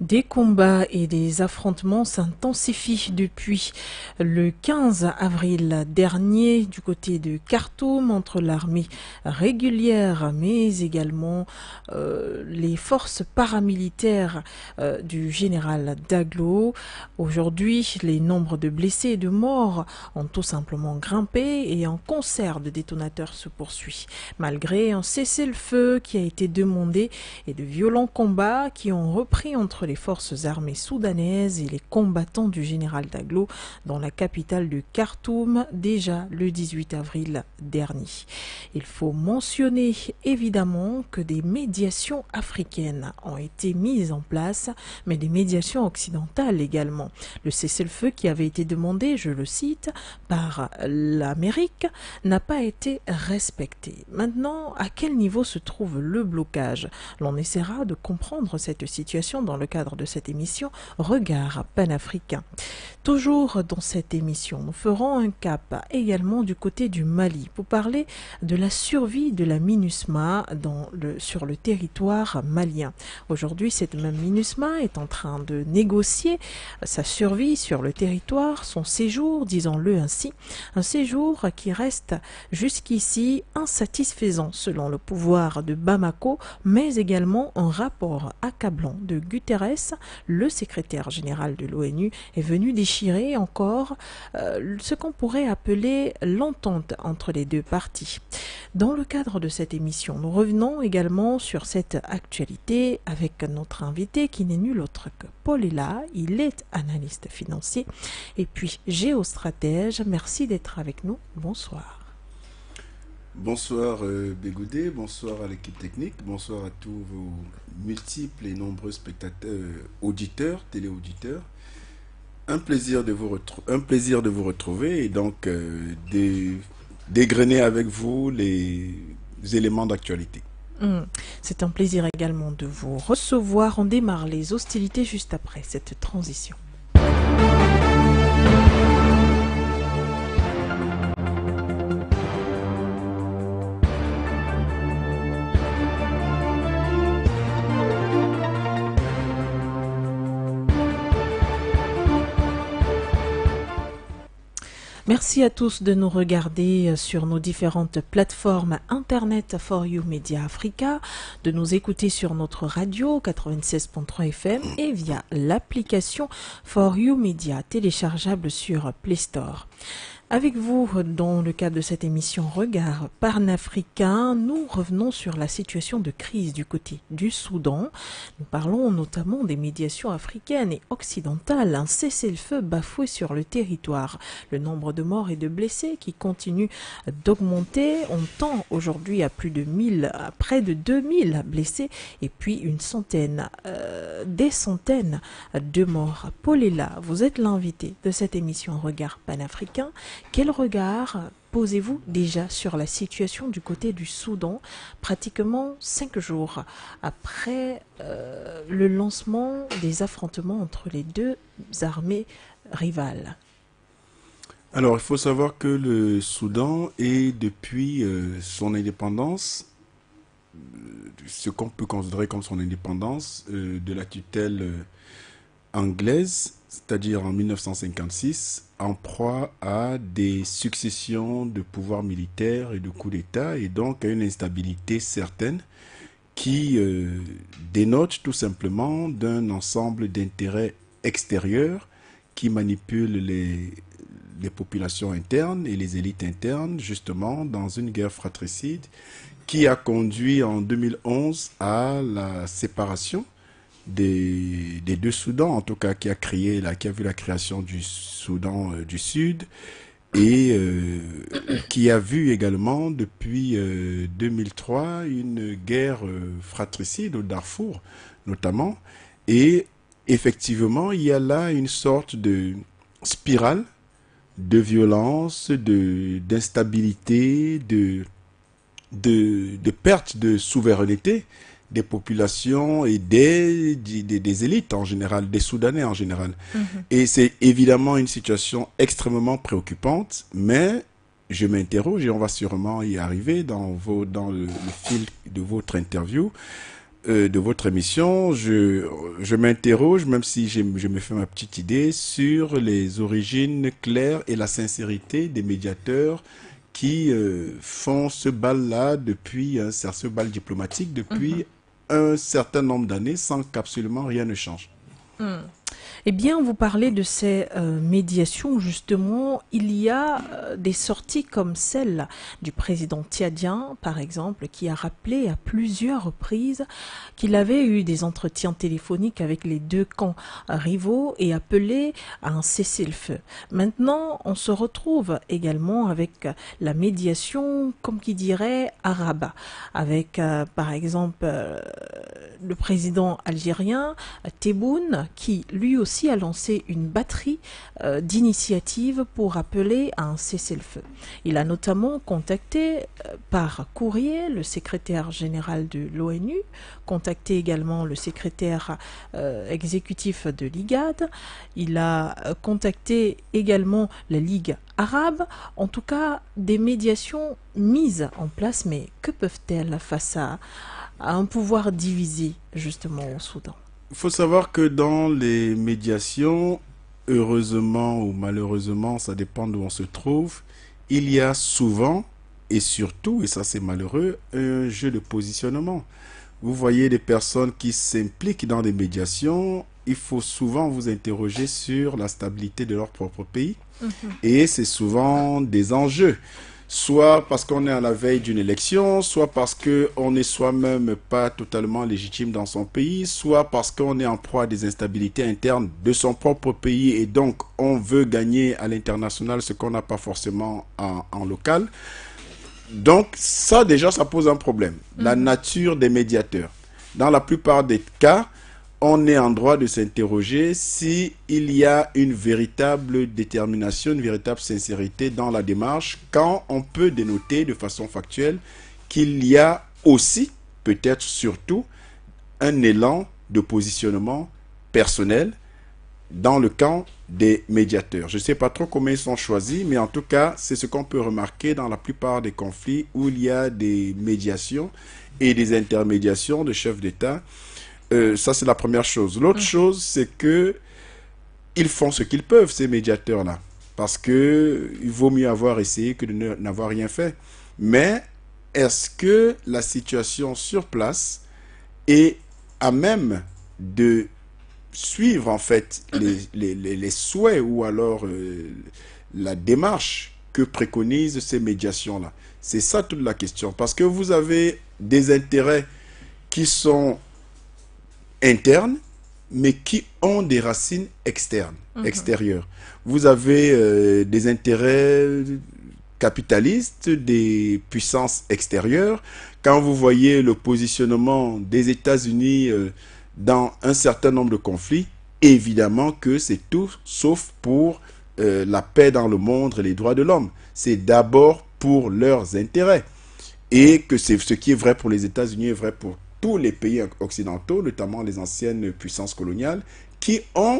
Des combats et des affrontements s'intensifient depuis le 15 avril dernier du côté de Khartoum entre l'armée régulière mais également les forces paramilitaires du général Daglo. Aujourd'hui, les nombres de blessés et de morts ont tout simplement grimpé et un concert de détonateurs se poursuit. Malgré un cessez-le-feu qui a été demandé et de violents combats qui ont repris entre les forces armées soudanaises et les combattants du général Daglo dans la capitale de Khartoum déjà le 18 avril dernier. Il faut mentionner évidemment que des médiations africaines ont été mises en place, mais des médiations occidentales également. Le cessez-le-feu qui avait été demandé, je le cite, par l'Amérique n'a pas été respecté. Maintenant, à quel niveau se trouve le blocage? L'on essaiera de comprendre cette situation dans le cadre de cette émission Regard panafricain. Toujours dans cette émission, nous ferons un cap également du côté du Mali pour parler de la survie de la MINUSMA sur le territoire malien. Aujourd'hui, cette même MINUSMA est en train de négocier sa survie sur le territoire, son séjour, disons-le ainsi, un séjour qui reste jusqu'ici insatisfaisant selon le pouvoir de Bamako, mais également un rapport accablant de Guterres, le secrétaire général de l'ONU, est venu déchirer encore ce qu'on pourrait appeler l'entente entre les deux parties. Dans le cadre de cette émission, nous revenons également sur cette actualité avec notre invité qui n'est nul autre que Paul Ella. Il est analyste financier et puis géostratège. Merci d'être avec nous. Bonsoir. Bonsoir Bégoudé, bonsoir à l'équipe technique, bonsoir à tous vos multiples et nombreux spectateurs, auditeurs, téléauditeurs. Un plaisir de vous retrouver et donc dégrainer avec vous les éléments d'actualité. C'est un plaisir également de vous recevoir. On démarre les hostilités juste après cette transition. Merci à tous de nous regarder sur nos différentes plateformes Internet For You Media Africa, de nous écouter sur notre radio 96.3 FM et via l'application For You Media téléchargeable sur Play Store. Avec vous, dans le cadre de cette émission Regard panafricain, nous revenons sur la situation de crise du côté du Soudan. Nous parlons notamment des médiations africaines et occidentales, un cessez-le-feu bafoué sur le territoire. Le nombre de morts et de blessés qui continue d'augmenter. On tend aujourd'hui à près de 2000 blessés et puis des centaines de morts. Paul Ella, vous êtes l'invité de cette émission Regard panafricain. Quel regard posez-vous déjà sur la situation du côté du Soudan, pratiquement 5 jours après le lancement des affrontements entre les deux armées rivales? Alors, il faut savoir que le Soudan est depuis son indépendance, ce qu'on peut considérer comme son indépendance de la tutelle anglaise, c'est-à-dire en 1956, en proie à des successions de pouvoirs militaires et de coups d'État, et donc à une instabilité certaine qui dénote tout simplement d'un ensemble d'intérêts extérieurs qui manipulent les populations internes et les élites internes, justement dans une guerre fratricide qui a conduit en 2011 à la séparation des deux Soudans, en tout cas qui a vu la création du Soudan du Sud et qui a vu également depuis 2003 une guerre fratricide au Darfour notamment, et effectivement il y a là une sorte de spirale de violence, d'instabilité, de perte de souveraineté des populations et des élites en général, des Soudanais en général. Et c'est évidemment une situation extrêmement préoccupante, mais je m'interroge, et on va sûrement y arriver dans le fil de votre interview, de votre émission, je m'interroge, même si je me fais ma petite idée, sur les origines claires et la sincérité des médiateurs qui font ce bal-là depuis ce bal diplomatique Mhm. depuis un certain nombre d'années sans qu'absolument rien ne change. Hmm. Eh bien, vous parlez de ces médiations, justement, il y a des sorties comme celle du président tchadien, par exemple, qui a rappelé à plusieurs reprises qu'il avait eu des entretiens téléphoniques avec les deux camps rivaux et appelé à un cessez-le-feu. Maintenant, on se retrouve également avec la médiation, comme qui dirait, arabe, avec, par exemple, le président algérien, Tebboune, qui lui aussi a lancé une batterie d'initiatives pour appeler à un cessez-le-feu. Il a notamment contacté par courrier le secrétaire général de l'ONU, contacté également le secrétaire exécutif de l'IGAD, il a contacté également la Ligue arabe, en tout cas des médiations mises en place, mais que peuvent-elles face à un pouvoir divisé justement au Soudan? Il faut savoir que dans les médiations, heureusement ou malheureusement, ça dépend d'où on se trouve, il y a souvent et surtout, et ça c'est malheureux, un jeu de positionnement. Vous voyez des personnes qui s'impliquent dans des médiations, il faut souvent vous interroger sur la stabilité de leur propre pays. Mhm. Et c'est souvent des enjeux. Soit parce qu'on est à la veille d'une élection, soit parce qu'on n'est soi-même pas totalement légitime dans son pays, soit parce qu'on est en proie à des instabilités internes de son propre pays et donc on veut gagner à l'international ce qu'on n'a pas forcément en local. Donc ça déjà, ça pose un problème. La Mhm. nature des médiateurs. Dans la plupart des cas, on est en droit de s'interroger si il y a une véritable détermination, une véritable sincérité dans la démarche, quand on peut dénoter de façon factuelle qu'il y a aussi, peut-être surtout, un élan de positionnement personnel dans le camp des médiateurs. Je ne sais pas trop comment ils sont choisis, mais en tout cas, c'est ce qu'on peut remarquer dans la plupart des conflits où il y a des médiations et des intermédiations de chefs d'État. Ça, c'est la première chose. L'autre Mhm. chose, c'est que ils font ce qu'ils peuvent, ces médiateurs-là. Parce que il vaut mieux avoir essayé que de n'avoir rien fait. Mais est-ce que la situation sur place est à même de suivre en fait les souhaits ou alors la démarche que préconisent ces médiations-là? C'est ça toute la question. Parce que vous avez des intérêts qui sont internes, mais qui ont des racines externes, Mhm. extérieures. Vous avez des intérêts capitalistes, des puissances extérieures. Quand vous voyez le positionnement des États-Unis dans un certain nombre de conflits, évidemment que c'est tout sauf pour la paix dans le monde et les droits de l'homme. C'est d'abord pour leurs intérêts. Et que c'est ce qui est vrai pour les États-Unis est vrai pour tous les pays occidentaux, notamment les anciennes puissances coloniales, qui ont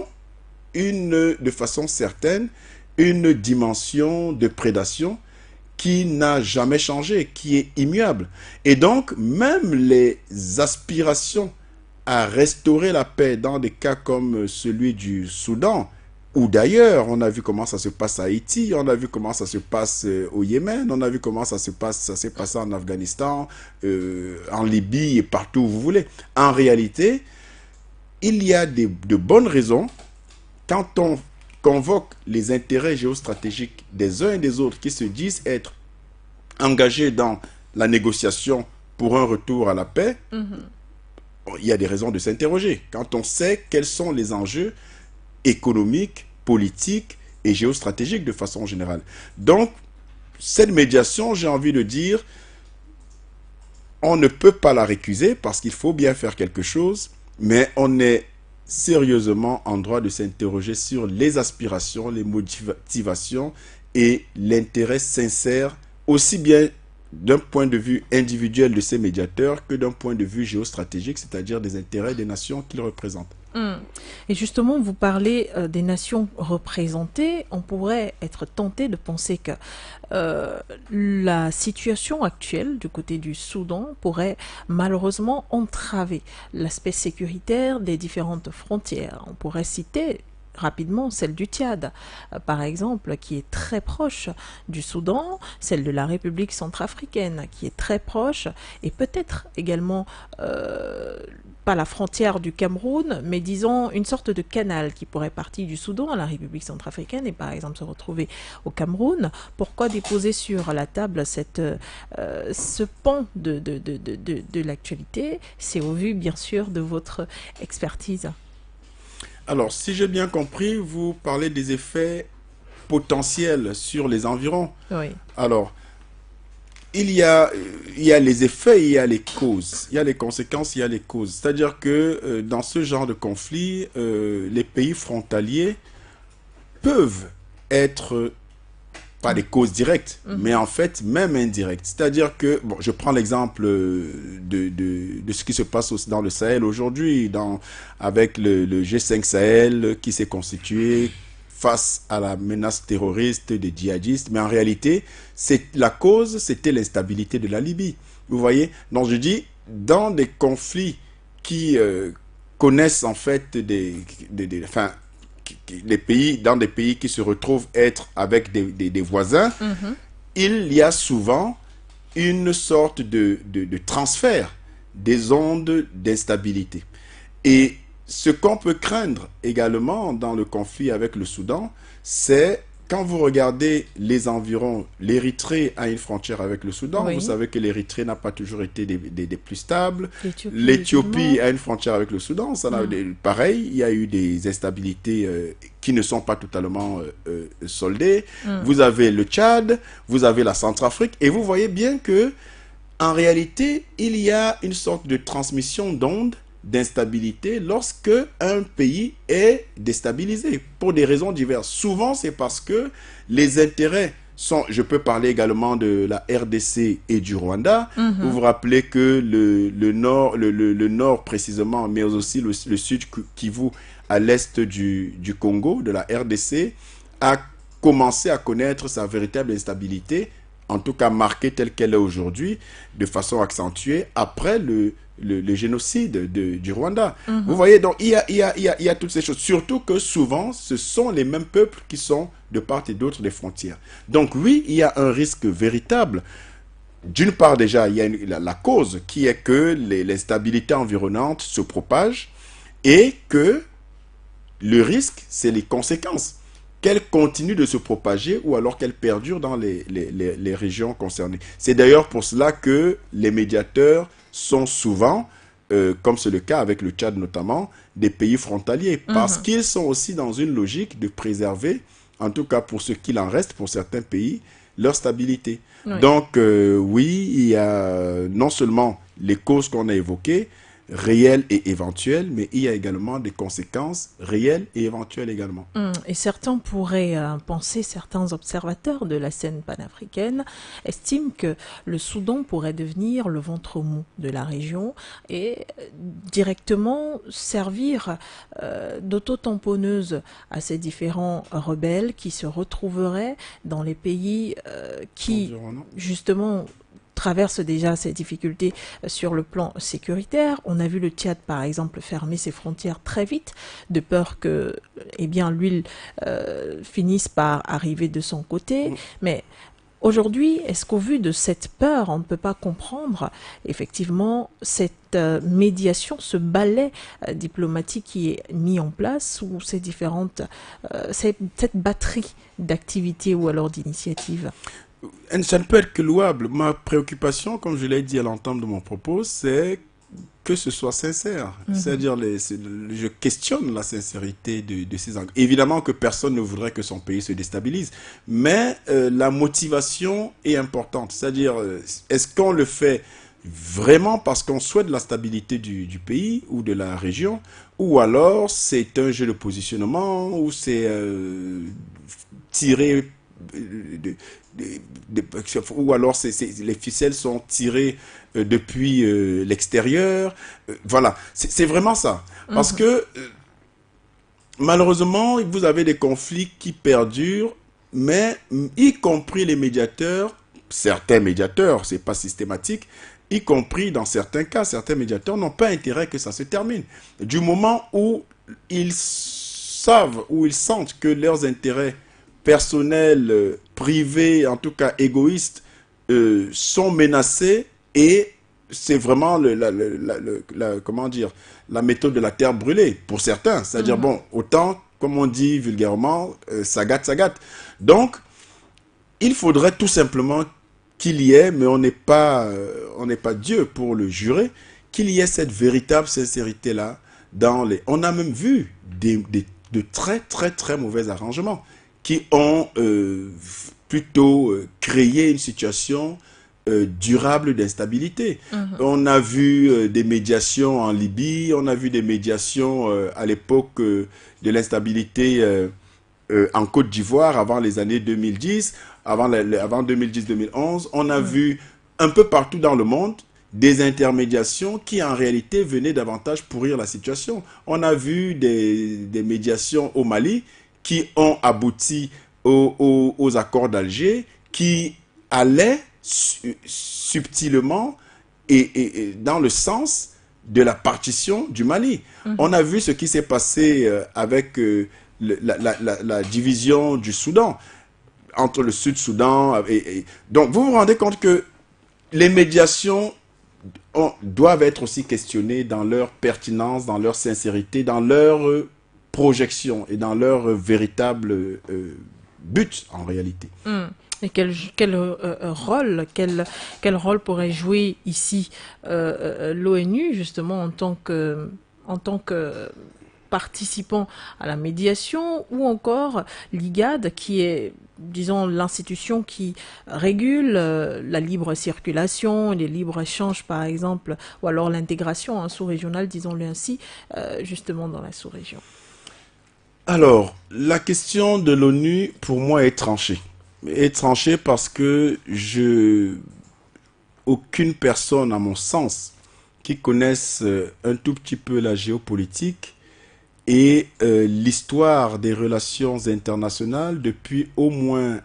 de façon certaine, une dimension de prédation qui n'a jamais changé, qui est immuable. Et donc, même les aspirations à restaurer la paix dans des cas comme celui du Soudan, ou d'ailleurs, on a vu comment ça se passe à Haïti, on a vu comment ça se passe au Yémen, on a vu comment ça s'est passé en Afghanistan, en Libye et partout où vous voulez. En réalité, il y a de bonnes raisons quand on convoque les intérêts géostratégiques des uns et des autres qui se disent être engagés dans la négociation pour un retour à la paix, Mhm. il y a des raisons de s'interroger. Quand on sait quels sont les enjeux économiques, politiques et géostratégiques de façon générale. Donc, cette médiation, j'ai envie de dire, on ne peut pas la récuser parce qu'il faut bien faire quelque chose, mais on est sérieusement en droit de s'interroger sur les aspirations, les motivations et l'intérêt sincère, aussi bien d'un point de vue individuel de ces médiateurs que d'un point de vue géostratégique, c'est-à-dire des intérêts des nations qu'ils représentent. Hmm. Et justement, vous parlez des nations représentées. On pourrait être tenté de penser que la situation actuelle du côté du Soudan pourrait malheureusement entraver l'aspect sécuritaire des différentes frontières. On pourrait citer rapidement celle du Tchad, par exemple, qui est très proche du Soudan, celle de la République centrafricaine, qui est très proche, et peut-être également pas la frontière du Cameroun, mais disons une sorte de canal qui pourrait partir du Soudan à la République centrafricaine et par exemple se retrouver au Cameroun. Pourquoi déposer sur la table ce pan de l'actualité? C'est au vu, bien sûr, de votre expertise. Alors, si j'ai bien compris, vous parlez des effets potentiels sur les environs. Oui. Alors, il y a les effets, il y a les causes, il y a les conséquences, il y a les causes. C'est-à-dire que dans ce genre de conflit, les pays frontaliers peuvent être pas des causes directes, mais en fait même indirectes. C'est-à-dire que, bon, je prends l'exemple de ce qui se passe aussi dans le Sahel aujourd'hui, avec le G5 Sahel qui s'est constitué face à la menace terroriste des djihadistes, mais en réalité, la cause, c'était l'instabilité de la Libye. Vous voyez? Donc je dis, dans des conflits qui connaissent en fait enfin, les pays, dans des pays qui se retrouvent être avec des voisins, il y a souvent une sorte de transfert des ondes d'instabilité. Et ce qu'on peut craindre également dans le conflit avec le Soudan, c'est quand vous regardez les environs, l'Érythrée a une frontière avec le Soudan. Oui. Vous savez que l'Érythrée n'a pas toujours été des plus stables. L'Éthiopie L'Éthiopie a une frontière avec le Soudan. Pareil, il y a eu des instabilités qui ne sont pas totalement soldées. Vous avez le Tchad, vous avez la Centrafrique, et vous voyez bien que en réalité, il y a une sorte de transmission d'ondes d'instabilité lorsque un pays est déstabilisé pour des raisons diverses. Souvent, c'est parce que les intérêts sont... Je peux parler également de la RDC et du Rwanda. Vous vous rappelez que le nord précisément, mais aussi le sud Kivu à l'est du Congo, de la RDC, a commencé à connaître sa véritable instabilité, en tout cas marquée telle qu'elle est aujourd'hui, de façon accentuée après le génocide du Rwanda. Vous voyez, donc il y a toutes ces choses. Surtout que souvent, ce sont les mêmes peuples qui sont de part et d'autre des frontières. Donc oui, il y a un risque véritable. D'une part déjà, il y a la cause qui est que l'instabilité environnante se propage et que le risque, c'est les conséquences. Qu'elle continue de se propager ou alors qu'elle perdure dans les régions concernées. C'est d'ailleurs pour cela que les médiateurs sont souvent, comme c'est le cas avec le Tchad notamment, des pays frontaliers, parce qu'ils sont aussi dans une logique de préserver, en tout cas pour ce qu'il en reste, pour certains pays, leur stabilité. Oui. Donc oui, il y a non seulement les causes qu'on a évoquées, réelles et éventuelles, mais il y a également des conséquences réelles et éventuelles également. Et certains pourraient penser, certains observateurs de la scène panafricaine estiment que le Soudan pourrait devenir le ventre mou de la région et directement servir d'auto-tamponneuse à ces différents rebelles qui se retrouveraient dans les pays qui, justement, traverse déjà ces difficultés sur le plan sécuritaire. On a vu le Tchad, par exemple, fermer ses frontières très vite, de peur que, eh bien, l'huile finisse par arriver de son côté. Mais aujourd'hui, est-ce qu'au vu de cette peur, on ne peut pas comprendre effectivement cette médiation, ce balai diplomatique qui est mis en place ou ces différentes, cette batterie d'activités ou alors d'initiatives? Ça ne peut être que louable. Ma préoccupation, comme je l'ai dit à l'entame de mon propos, c'est que ce soit sincère. C'est-à-dire, je questionne la sincérité de ces engagements. Évidemment que personne ne voudrait que son pays se déstabilise, mais la motivation est importante. C'est-à-dire, est-ce qu'on le fait vraiment parce qu'on souhaite la stabilité du pays ou de la région, ou alors c'est un jeu de positionnement, ou c'est tiré... ou alors les ficelles sont tirées depuis l'extérieur. Voilà, c'est vraiment ça. Parce que malheureusement, vous avez des conflits qui perdurent, mais y compris les médiateurs, certains médiateurs, c'est pas systématique, y compris dans certains cas, certains médiateurs n'ont pas intérêt que ça se termine. Du moment où ils savent, où ils sentent que leurs intérêts personnels, privés, en tout cas égoïstes, sont menacés, et c'est vraiment comment dire, la méthode de la terre brûlée pour certains. C'est-à-dire, bon, autant, comme on dit vulgairement, ça gâte, ça gâte. Donc, il faudrait tout simplement qu'il y ait, mais on n'est pas Dieu pour le jurer, qu'il y ait cette véritable sincérité-là dans les... On a même vu de très, très, très mauvais arrangements qui ont plutôt créé une situation durable d'instabilité. On a vu des médiations en Libye, on a vu des médiations à l'époque de l'instabilité en Côte d'Ivoire avant les années 2010, avant 2010-2011. On a vu un peu partout dans le monde des intermédiations qui en réalité venaient davantage pourrir la situation. On a vu des médiations au Mali qui ont abouti aux accords d'Alger, qui allaient subtilement et dans le sens de la partition du Mali. On a vu ce qui s'est passé avec la division du Soudan, entre le Sud-Soudan. Donc, vous vous rendez compte que les médiations doivent être aussi questionnées dans leur pertinence, dans leur sincérité, dans leur projection et dans leur véritable but, en réalité. Et quel rôle pourrait jouer ici l'ONU, justement, en tant que participant à la médiation, ou encore l'IGAD, qui est, disons, l'institution qui régule la libre circulation, les libres échanges, par exemple, ou alors l'intégration sous-régionale, disons-le ainsi, justement dans la sous-région. Alors, la question de l'ONU, pour moi, est tranchée. Est tranchée parce que aucune personne, à mon sens, qui connaisse un tout petit peu la géopolitique et l'histoire des relations internationales depuis au moins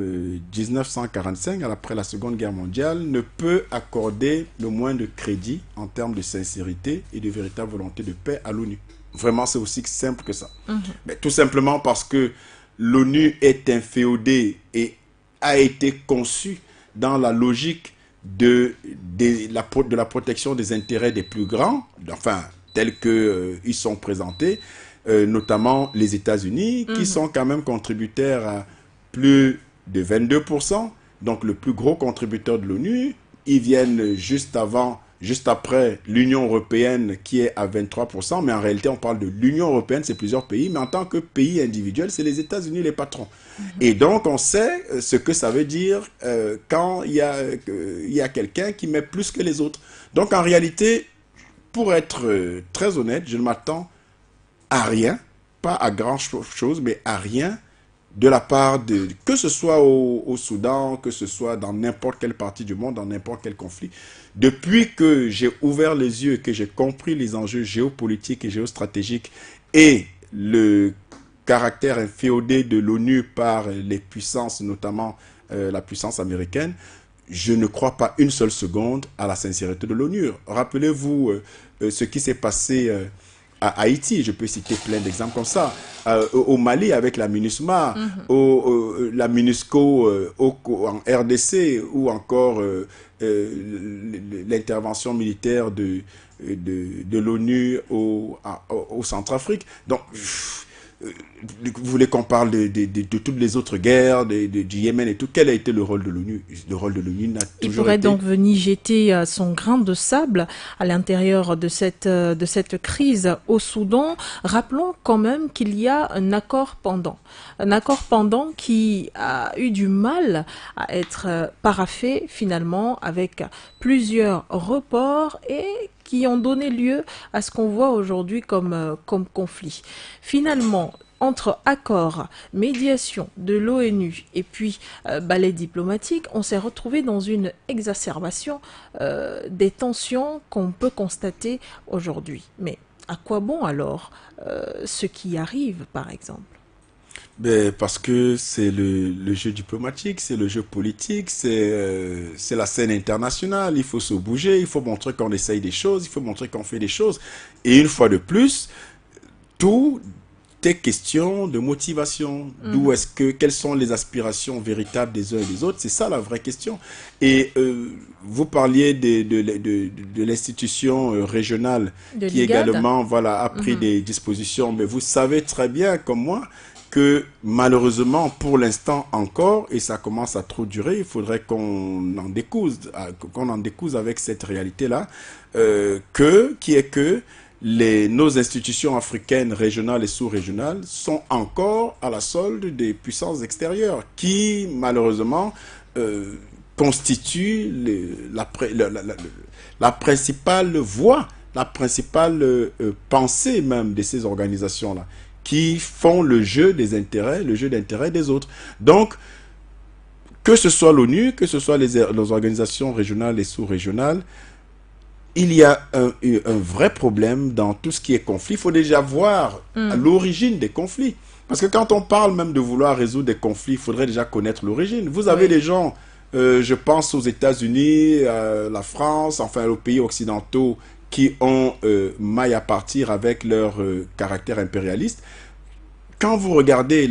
1945, après la Seconde Guerre mondiale, ne peut accorder le moins de crédit en termes de sincérité et de véritable volonté de paix à l'ONU. Vraiment, c'est aussi simple que ça. Mais tout simplement parce que l'ONU est inféodée et a été conçue dans la logique de la protection des intérêts des plus grands, enfin, tels qu'ils sont présentés, notamment les États-Unis, qui sont quand même contributaires à plus de 22%, donc le plus gros contributeur de l'ONU. Ils viennent juste après l'Union européenne qui est à 23%, mais en réalité on parle de l'Union européenne, c'est plusieurs pays, mais en tant que pays individuel, c'est les États-Unis les patrons. Et donc on sait ce que ça veut dire quand il y a quelqu'un qui met plus que les autres. Donc en réalité, pour être très honnête, je ne m'attends à rien, pas à grand chose, mais à rien de la part que ce soit au Soudan, que ce soit dans n'importe quelle partie du monde, dans n'importe quel conflit. Depuis que j'ai ouvert les yeux et que j'ai compris les enjeux géopolitiques et géostratégiques et le caractère inféodé de l'ONU par les puissances, notamment la puissance américaine, je ne crois pas une seule seconde à la sincérité de l'ONU. Rappelez-vous ce qui s'est passé à Haïti, je peux citer plein d'exemples comme ça, au Mali avec la MINUSMA, la MINUSCO en RDC, ou encore l'intervention militaire de l'ONU au Centrafrique. Donc, vous voulez qu'on parle de toutes les autres guerres, du Yémen et tout. Quel a été le rôle de l'ONU? Le rôle de l'ONU n'a toujours été... Il pourrait donc venir jeter son grain de sable à l'intérieur de cette crise au Soudan. Rappelons quand même qu'il y a un accord pendant. Un accord pendant qui a eu du mal à être paraphé finalement, avec plusieurs reports et qui ont donné lieu à ce qu'on voit aujourd'hui comme conflit. Finalement, entre accords, médiation de l'ONU et puis balai diplomatique, on s'est retrouvé dans une exacerbation des tensions qu'on peut constater aujourd'hui. Mais À quoi bon alors ce qui arrive, par exemple? Ben, parce que c'est le jeu diplomatique, c'est le jeu politique, c'est la scène internationale. Il faut se bouger, il faut montrer qu'on essaye des choses, il faut montrer qu'on fait des choses. Et une fois de plus, tout est question de motivation. D'où Mhm. est-ce que, quelles sont les aspirations véritables des uns et des autres? C'est ça la vraie question. Et vous parliez de l'institution régionale De qui l'IGAD? également, voilà, a pris Mhm. des dispositions. Mais vous savez très bien, comme moi, que malheureusement, pour l'instant encore, et ça commence à trop durer, il faudrait qu'on en découse avec cette réalité-là, qui est que nos institutions africaines, régionales et sous-régionales, sont encore à la solde des puissances extérieures, qui malheureusement euh, constituent la principale voie, la principale pensée même de ces organisations-là, qui font le jeu des intérêts, le jeu d'intérêts des autres. Donc, que ce soit l'ONU, que ce soit les organisations régionales et sous-régionales, il y a un vrai problème dans tout ce qui est conflit. Il faut déjà voir Mhm. l'origine des conflits. Parce que quand on parle même de vouloir résoudre des conflits, il faudrait déjà connaître l'origine. Vous avez Oui. des gens, je pense aux États-Unis, la France, enfin aux pays occidentaux, qui ont maille à partir avec leur caractère impérialiste. Quand vous regardez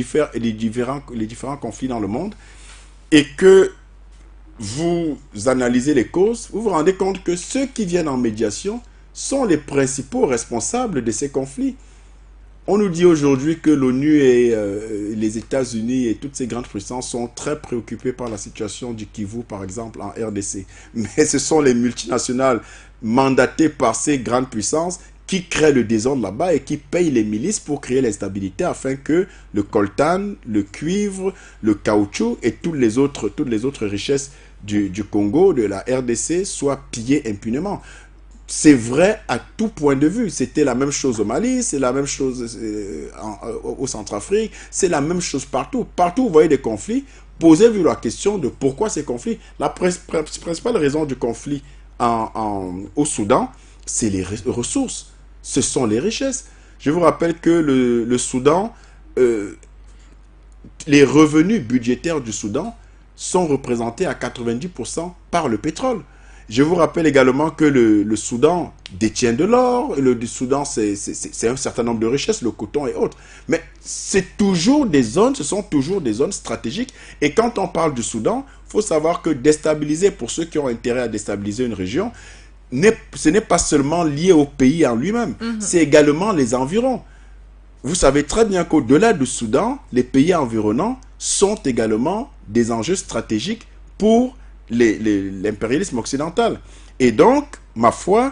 les différents conflits dans le monde et que vous analysez les causes, vous vous rendez compte que ceux qui viennent en médiation sont les principaux responsables de ces conflits. On nous dit aujourd'hui que l'ONU et les États-Unis et toutes ces grandes puissances sont très préoccupés par la situation du Kivu, par exemple, en RDC. Mais ce sont les multinationales mandatées par ces grandes puissances qui créent le désordre là-bas et qui payent les milices pour créer l'instabilité afin que le coltan, le cuivre, le caoutchouc et toutes les autres richesses du Congo, de la RDC, soient pillées impunément. C'est vrai à tout point de vue. C'était la même chose au Mali, c'est la même chose au Centrafrique, c'est la même chose partout. Partout où vous voyez des conflits, posez-vous la question de pourquoi ces conflits. La principale raison du conflit au Soudan, c'est les ressources, ce sont les richesses. Je vous rappelle que le Soudan, euh, les revenus budgétaires du Soudan sont représentés à 90% par le pétrole. Je vous rappelle également que le Soudan détient de l'or, le Soudan c'est un certain nombre de richesses, le coton et autres. Mais c'est toujours des zones, ce sont toujours des zones stratégiques. Et quand on parle du Soudan, il faut savoir que déstabiliser, pour ceux qui ont intérêt à déstabiliser une région, ce n'est pas seulement lié au pays en lui-même, Mhm. c'est également les environs. Vous savez très bien qu'au-delà du Soudan, les pays environnants sont également des enjeux stratégiques pour l'impérialisme occidental. Et donc, ma foi,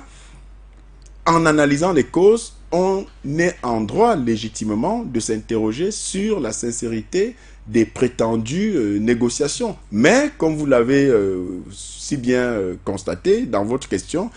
en analysant les causes, on est en droit légitimement de s'interroger sur la sincérité des prétendues négociations. Mais, comme vous l'avez si bien constaté dans votre question,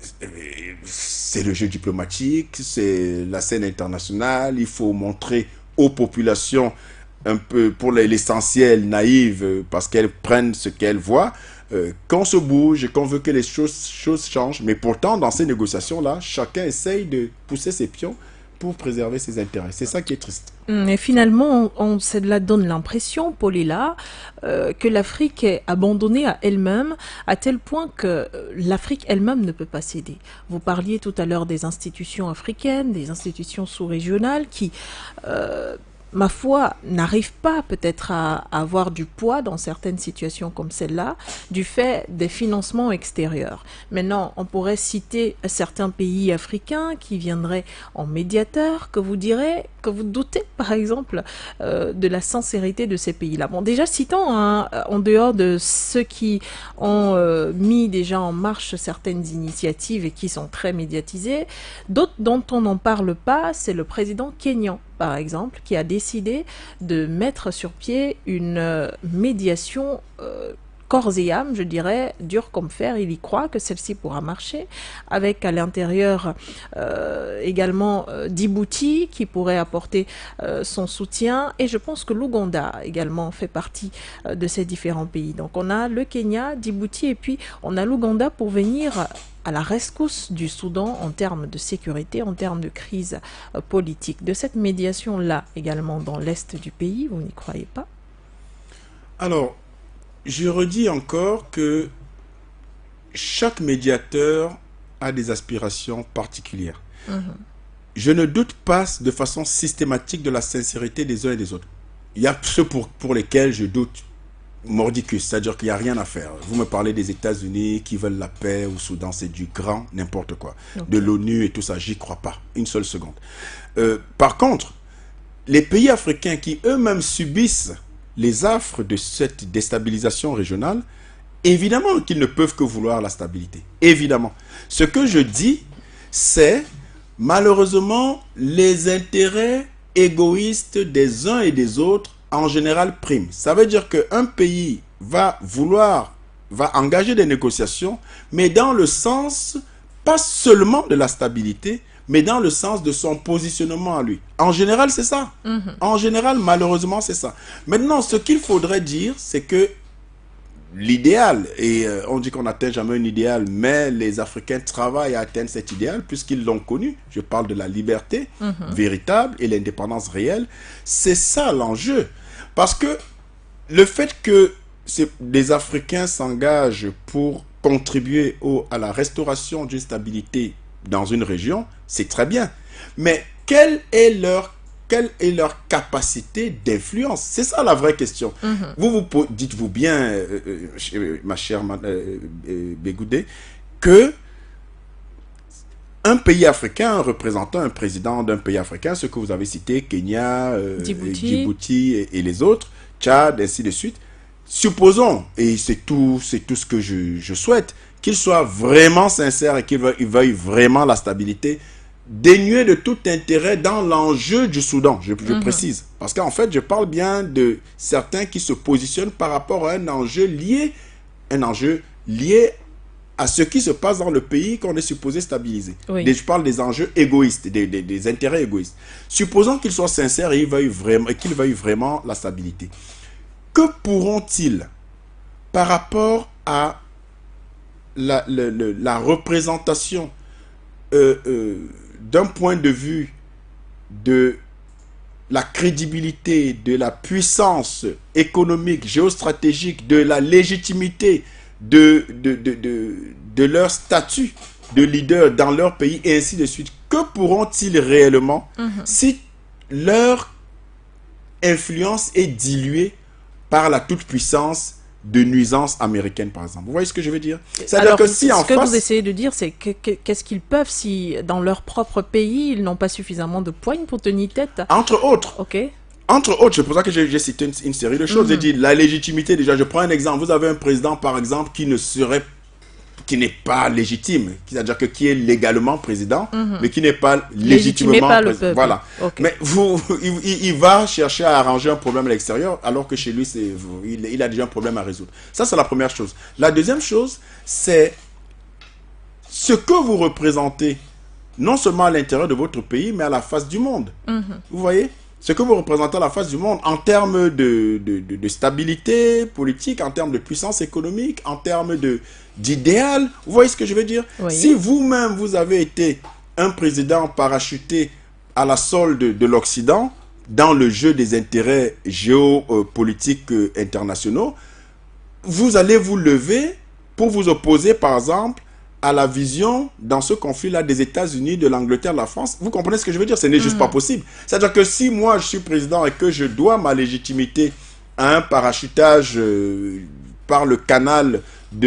c'est le jeu diplomatique, c'est la scène internationale, il faut montrer aux populations un peu, pour l'essentiel, naïves, parce qu'elles prennent ce qu'elles voient, qu'on se bouge et qu'on veut que les choses changent. Mais pourtant, dans ces négociations-là, chacun essaye de pousser ses pions pour préserver ses intérêts. C'est ça qui est triste. Et finalement, cela donne l'impression, Paulilla, que l'Afrique est abandonnée à elle-même, à tel point que l'Afrique elle-même ne peut pas céder. Vous parliez tout à l'heure des institutions africaines, des institutions sous-régionales qui, ma foi, n'arrivent pas peut-être à avoir du poids dans certaines situations comme celle-là, du fait des financements extérieurs. Maintenant, on pourrait citer certains pays africains qui viendraient en médiateur, que vous direz, que vous doutez par exemple de la sincérité de ces pays-là. Bon, déjà citons, hein, en dehors de ceux qui ont mis déjà en marche certaines initiatives et qui sont très médiatisées, d'autres dont on n'en parle pas, c'est le président kényan par exemple, qui a décidé de mettre sur pied une médiation corps et âme, je dirais, dur comme fer. Il y croit que celle-ci pourra marcher, avec à l'intérieur également Djibouti qui pourrait apporter son soutien, et je pense que l'Ouganda également fait partie de ces différents pays. Donc on a le Kenya, Djibouti, et puis on a l'Ouganda pour venir à la rescousse du Soudan en termes de sécurité, en termes de crise politique. De cette médiation-là également dans l'est du pays, vous n'y croyez pas? Alors, je redis encore que chaque médiateur a des aspirations particulières. Je ne doute pas de façon systématique de la sincérité des uns et des autres. Il y a ceux pour lesquels je doute mordicus, c'est-à-dire qu'il n'y a rien à faire. Vous me parlez des États-Unis qui veulent la paix au Soudan, c'est du grand n'importe quoi. Okay. De l'ONU et tout ça, j'y crois pas, une seule seconde. Par contre, les pays africains qui eux-mêmes subissent les affres de cette déstabilisation régionale, évidemment qu'ils ne peuvent que vouloir la stabilité. Évidemment. Ce que je dis, c'est malheureusement les intérêts égoïstes des uns et des autres en général priment. Ça veut dire qu'un pays va engager des négociations, mais dans le sens, pas seulement de la stabilité, mais dans le sens de son positionnement à lui. En général, c'est ça. En général, malheureusement, c'est ça. Maintenant, ce qu'il faudrait dire, c'est que l'idéal, et on dit qu'on n'atteint jamais un idéal, mais les Africains travaillent à atteindre cet idéal puisqu'ils l'ont connu. Je parle de la liberté véritable et l'indépendance réelle. C'est ça l'enjeu. Parce que le fait que des Africains s'engagent pour contribuer à la restauration d'une stabilité dans une région, c'est très bien. Mais quelle est leur capacité d'influence? C'est ça la vraie question. Vous dites-vous bien, ma chère Bégoudé, que un pays africain, un représentant, un président d'un pays africain, ce que vous avez cité, Kenya, Djibouti et les autres, Tchad, ainsi de suite, supposons, et c'est tout ce que je souhaite, qu'il soit vraiment sincère et qu'il veuille vraiment la stabilité, dénué de tout intérêt dans l'enjeu du Soudan, je précise. Parce qu'en fait, je parle bien de certains qui se positionnent par rapport à un enjeu lié à ce qui se passe dans le pays qu'on est supposé stabiliser. Oui. Je parle des enjeux égoïstes, des intérêts égoïstes. Supposons qu'ils soient sincères et qu'ils veuillent vraiment la stabilité. Que pourront-ils, par rapport à la représentation d'un point de vue de la crédibilité, de la puissance économique, géostratégique, de la légitimité de leur statut de leader dans leur pays et ainsi de suite, que pourront-ils réellement si leur influence est diluée par la toute-puissance de nuisances américaines, par exemple? Vous voyez ce que je veux dire? C'est-à-dire que si en face... Ce que vous essayez de dire, c'est qu'est-ce qu'ils peuvent si, dans leur propre pays, ils n'ont pas suffisamment de poigne pour tenir tête? Entre autres. Ok. Entre autres, c'est pour ça que j'ai cité une série de choses. J'ai dit la légitimité, déjà, je prends un exemple. Vous avez un président, par exemple, qui n'est pas légitime, c'est-à-dire qui est légalement président, mais qui n'est pas légitimement président. Voilà. Okay. Mais il va chercher à arranger un problème à l'extérieur, alors que chez lui, il a déjà un problème à résoudre. Ça, c'est la première chose. La deuxième chose, c'est ce que vous représentez, non seulement à l'intérieur de votre pays, mais à la face du monde. Vous voyez ? Ce que vous représentez à la face du monde en termes de stabilité politique, en termes de puissance économique, en termes d'idéal. Vous voyez ce que je veux dire? Oui. Si vous-même, vous avez été un président parachuté à la solde de l'Occident dans le jeu des intérêts géopolitiques internationaux, vous allez vous lever pour vous opposer, par exemple, à la vision dans ce conflit-là des États-Unis, de l'Angleterre, de la France. Vous comprenez ce que je veux dire? Ce n'est juste pas possible. C'est-à-dire que si moi je suis président et que je dois ma légitimité à un parachutage par le canal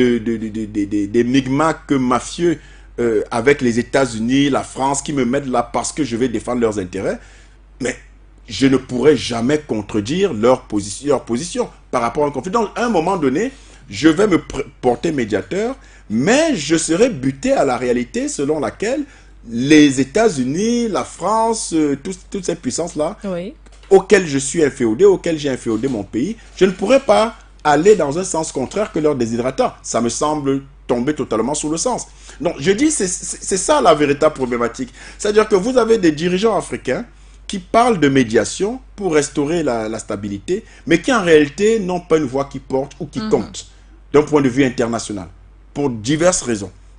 des migmacs mafieux avec les États-Unis, la France, qui me mettent là parce que je vais défendre leurs intérêts, mais je ne pourrai jamais contredire leur position par rapport à un conflit. Donc, à un moment donné, je vais me porter médiateur, mais je serai buté à la réalité selon laquelle les États-Unis, la France, toutes ces puissances-là, auxquelles je suis inféodé, auxquelles j'ai inféodé mon pays, je ne pourrai pas aller dans un sens contraire que leur déshydratant. Ça me semble tomber totalement sous le sens. Donc, je dis, c'est ça la véritable problématique. C'est-à-dire que vous avez des dirigeants africains qui parlent de médiation pour restaurer la stabilité, mais qui en réalité n'ont pas une voix qui porte ou qui compte d'un point de vue international, pour diverses raisons.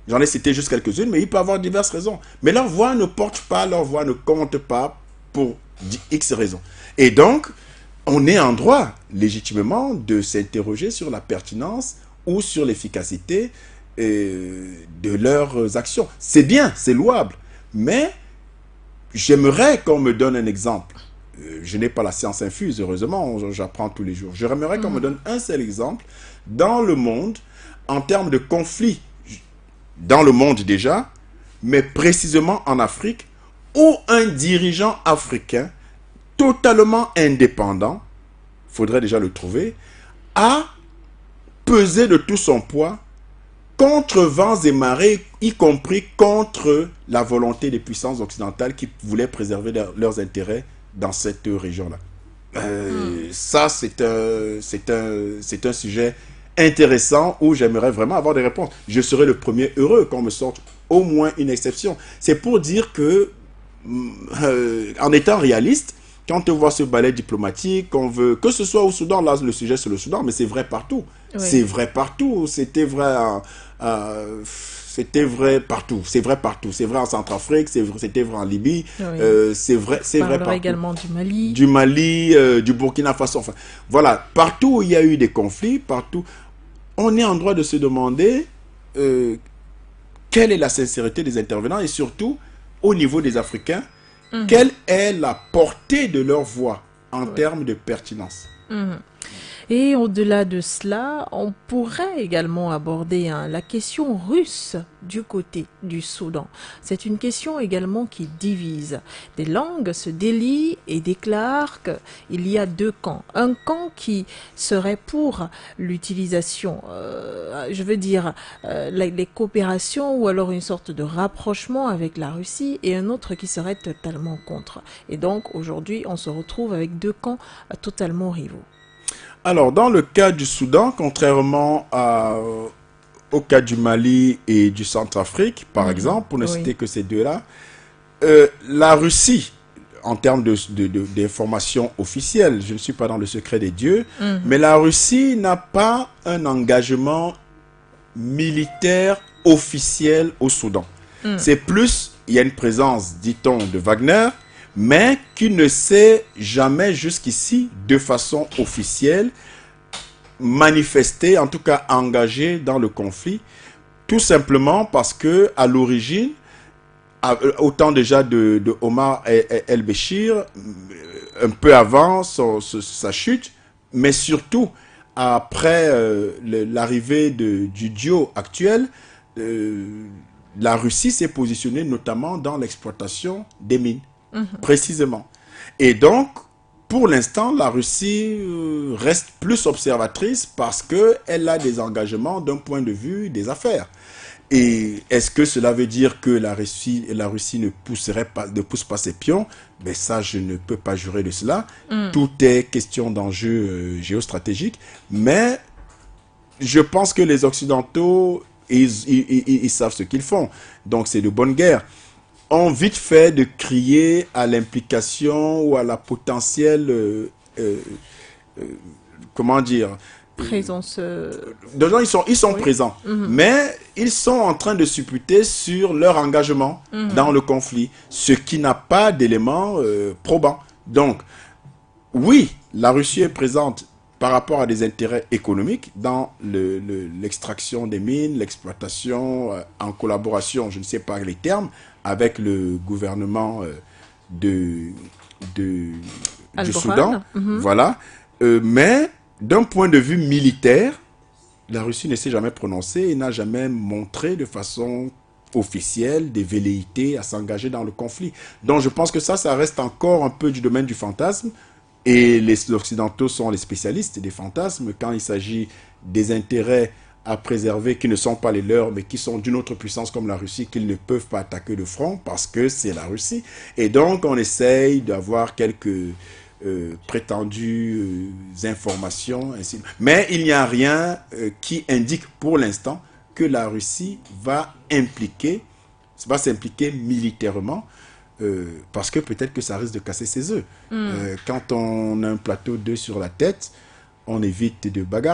J'en ai cité juste quelques-unes, mais il peut y avoir diverses raisons. Mais leur voix ne porte pas, leur voix ne compte pas pour X raisons. Et donc, on est en droit, légitimement, de s'interroger sur la pertinence ou sur l'efficacité de leurs actions. C'est bien, c'est louable, mais j'aimerais qu'on me donne un exemple. Je n'ai pas la science infuse, heureusement, j'apprends tous les jours. J'aimerais qu'on me donne un seul exemple dans le monde, en termes de conflits, dans le monde déjà, mais précisément en Afrique, où un dirigeant africain totalement indépendant, il faudrait déjà le trouver, a pesé de tout son poids contre vents et marées, y compris contre la volonté des puissances occidentales qui voulaient préserver leurs intérêts dans cette région-là. Ça, c'est un sujet intéressant où j'aimerais vraiment avoir des réponses. Je serais le premier heureux qu'on me sorte au moins une exception. C'est pour dire que, en étant réaliste, quand on voit ce ballet diplomatique, on veut que ce soit au Soudan, là le sujet c'est le Soudan, mais c'est vrai partout. Oui. C'est vrai partout. C'était vrai partout. C'est vrai partout. C'est vrai en Centrafrique, c'était vrai en Libye. Oui. C'est vrai partout. Également du Mali. Du Mali, du Burkina Faso. Enfin, voilà, partout où il y a eu des conflits, partout, on est en droit de se demander quelle est la sincérité des intervenants et surtout au niveau des Africains. Quelle est la portée de leur voix en termes de pertinence? Et au-delà de cela, on pourrait également aborder la question russe du côté du Soudan. C'est une question également qui divise. Des langues se délient et déclarent qu'il y a deux camps. Un camp qui serait pour l'utilisation, les coopérations ou alors une sorte de rapprochement avec la Russie et un autre qui serait totalement contre. Et donc aujourd'hui, on se retrouve avec deux camps totalement rivaux. Alors, dans le cas du Soudan, contrairement au cas du Mali et du Centrafrique, par exemple, pour ne citer que ces deux-là, la Russie, en termes d'informations officielles, je ne suis pas dans le secret des dieux, mais la Russie n'a pas un engagement militaire officiel au Soudan. C'est plus, il y a une présence, dit-on, de Wagner, mais qui ne s'est jamais jusqu'ici, de façon officielle, manifesté, en tout cas engagé dans le conflit, tout simplement parce que à l'origine, au temps déjà de Omar el-Béchir, un peu avant sa chute, mais surtout après l'arrivée du duo actuel, la Russie s'est positionnée notamment dans l'exploitation des mines. Précisément. Et donc, pour l'instant, la Russie reste plus observatrice parce qu'elle a des engagements d'un point de vue des affaires. Et est-ce que cela veut dire que la Russie ne pousse pas ses pions? Ben ça, je ne peux pas jurer de cela. Tout est question d'enjeux géostratégiques. Mais je pense que les Occidentaux, ils savent ce qu'ils font. Donc, c'est de bonne guerre. Ont vite fait de crier à l'implication ou à la potentielle, comment dire, présence. Dedans, ils sont présents, mais ils sont en train de supputer sur leur engagement dans le conflit, ce qui n'a pas d'éléments probants. Donc, oui, la Russie est présente par rapport à des intérêts économiques dans l'extraction des mines, l'exploitation en collaboration, je ne sais pas les termes, avec le gouvernement du Soudan. Voilà. Mais d'un point de vue militaire, la Russie ne s'est jamais prononcée et n'a jamais montré de façon officielle des velléités à s'engager dans le conflit. Donc je pense que ça reste encore un peu du domaine du fantasme. Et les Occidentaux sont les spécialistes des fantasmes quand il s'agit des intérêts à préserver qui ne sont pas les leurs, mais qui sont d'une autre puissance comme la Russie, qu'ils ne peuvent pas attaquer de front parce que c'est la Russie. Et donc, on essaye d'avoir quelques prétendues informations. Ainsi. Mais il n'y a rien qui indique pour l'instant que la Russie va s'impliquer militairement. Parce que peut-être que ça risque de casser ses œufs. Quand on a un plateau d'œufs sur la tête, on évite de bagarrer.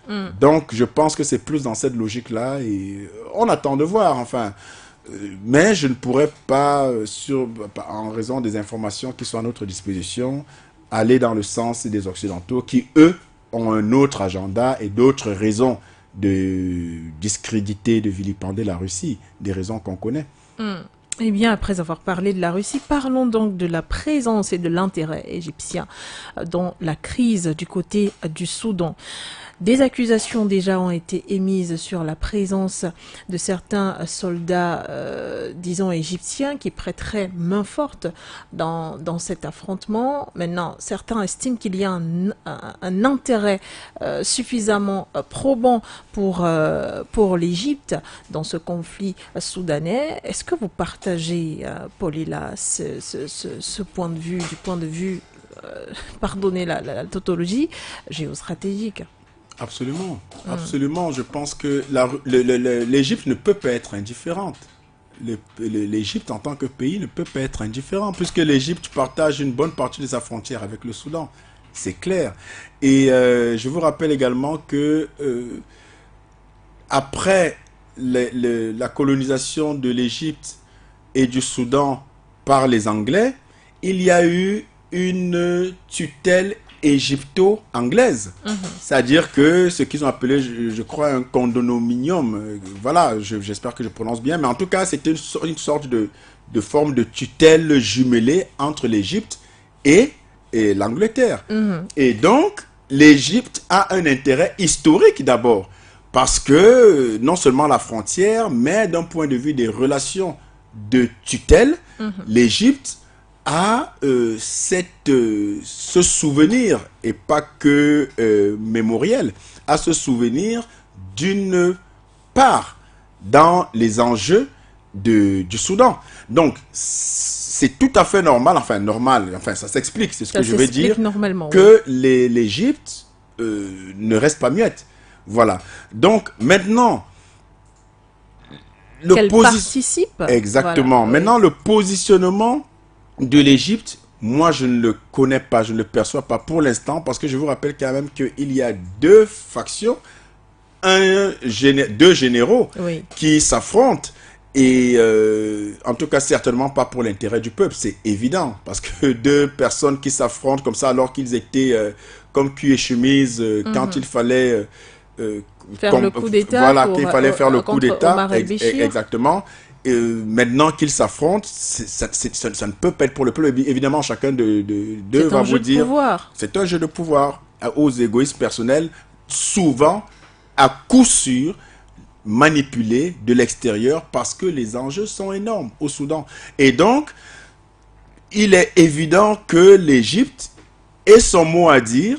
Donc, je pense que c'est plus dans cette logique-là et on attend de voir, enfin. Mais je ne pourrais pas, en raison des informations qui sont à notre disposition, aller dans le sens des Occidentaux qui, eux, ont un autre agenda et d'autres raisons de discréditer, de vilipender la Russie, des raisons qu'on connaît. Eh bien, après avoir parlé de la Russie, parlons donc de la présence et de l'intérêt égyptien dans la crise du côté du Soudan. Des accusations déjà ont été émises sur la présence de certains soldats, disons égyptiens, qui prêteraient main forte dans cet affrontement. Maintenant, certains estiment qu'il y a un intérêt suffisamment probant pour l'Égypte dans ce conflit soudanais. Est-ce que vous partagez, Paulila, ce point de vue, du point de vue, pardonnez la tautologie, géostratégique? Absolument, absolument. Je pense que l'Égypte ne peut pas être indifférente. L'Égypte en tant que pays ne peut pas être indifférent puisque l'Égypte partage une bonne partie de sa frontière avec le Soudan. C'est clair. Et je vous rappelle également que après la colonisation de l'Égypte et du Soudan par les Anglais, il y a eu une tutelle égypto-anglaise. C'est-à-dire que ce qu'ils ont appelé, je crois, un condominium, voilà, j'espère que je prononce bien, mais en tout cas, c'était une sorte de forme de tutelle jumelée entre l'Égypte et l'Angleterre. Et donc, l'Égypte a un intérêt historique d'abord, parce que non seulement la frontière, mais d'un point de vue des relations de tutelle, l'Égypte a ce souvenir, et pas que mémoriel, a ce souvenir d'une part dans les enjeux du Soudan. Donc, c'est tout à fait normal, enfin ça s'explique, c'est ce que je vais dire, que l'Égypte ne reste pas muette. Voilà. Donc, maintenant, qu'elle participe. Exactement. Voilà, maintenant, le positionnement de l'Égypte, moi je ne le connais pas, je ne le perçois pas pour l'instant, parce que je vous rappelle quand même qu'il y a deux factions, deux généraux qui s'affrontent, et en tout cas certainement pas pour l'intérêt du peuple, c'est évident, parce que deux personnes qui s'affrontent comme ça alors qu'ils étaient comme cul et chemise quand il fallait faire le coup d'État, voilà, qu'il fallait faire le coup d'État, exactement. Maintenant qu'ils s'affrontent, ça ne peut pas être pour le peuple. Évidemment, chacun d'eux va vous dire, c'est un jeu de pouvoir aux égoïstes personnels, souvent, à coup sûr, manipulés de l'extérieur parce que les enjeux sont énormes au Soudan. Et donc, il est évident que l'Égypte ait son mot à dire.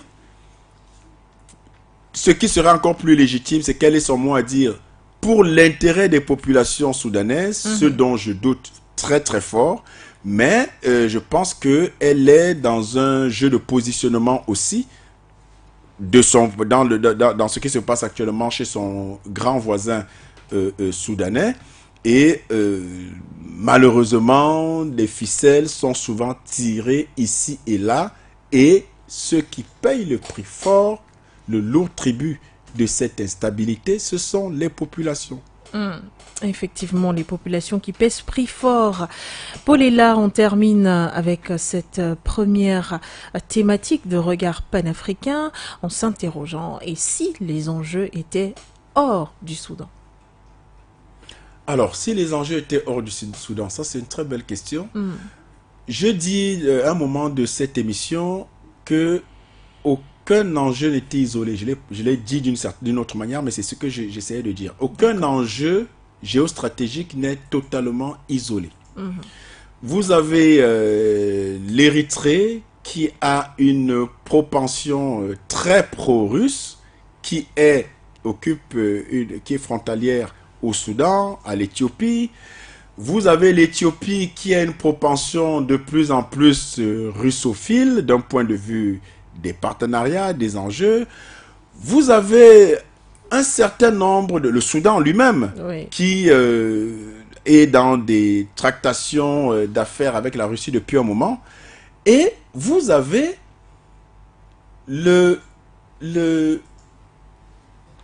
Ce qui serait encore plus légitime, c'est qu'elle ait son mot à dire pour l'intérêt des populations soudanaises, ce dont je doute très très fort, mais je pense qu'elle est dans un jeu de positionnement aussi dans ce qui se passe actuellement chez son grand voisin soudanais, et malheureusement les ficelles sont souvent tirées ici et là, et ceux qui payent le prix fort, le lourd tribut de cette instabilité, ce sont les populations. Effectivement, les populations qui pèsent prix fort. Paulila, on termine avec cette première thématique de regard panafricain en s'interrogeant, et si les enjeux étaient hors du Soudan? Alors, si les enjeux étaient hors du Soudan, ça c'est une très belle question. Je dis à un moment de cette émission que aucun enjeu n'était isolé. Je l'ai dit d'une autre manière, mais c'est ce que j'essayais de dire. Aucun enjeu géostratégique n'est totalement isolé. Vous avez l'Érythrée qui a une propension très pro-russe, qui est frontalière au Soudan, à l'Éthiopie. Vous avez l'Éthiopie qui a une propension de plus en plus russophile d'un point de vue des partenariats, des enjeux. Vous avez un certain nombre le Soudan lui-même qui est dans des tractations d'affaires avec la Russie depuis un moment. Et vous avez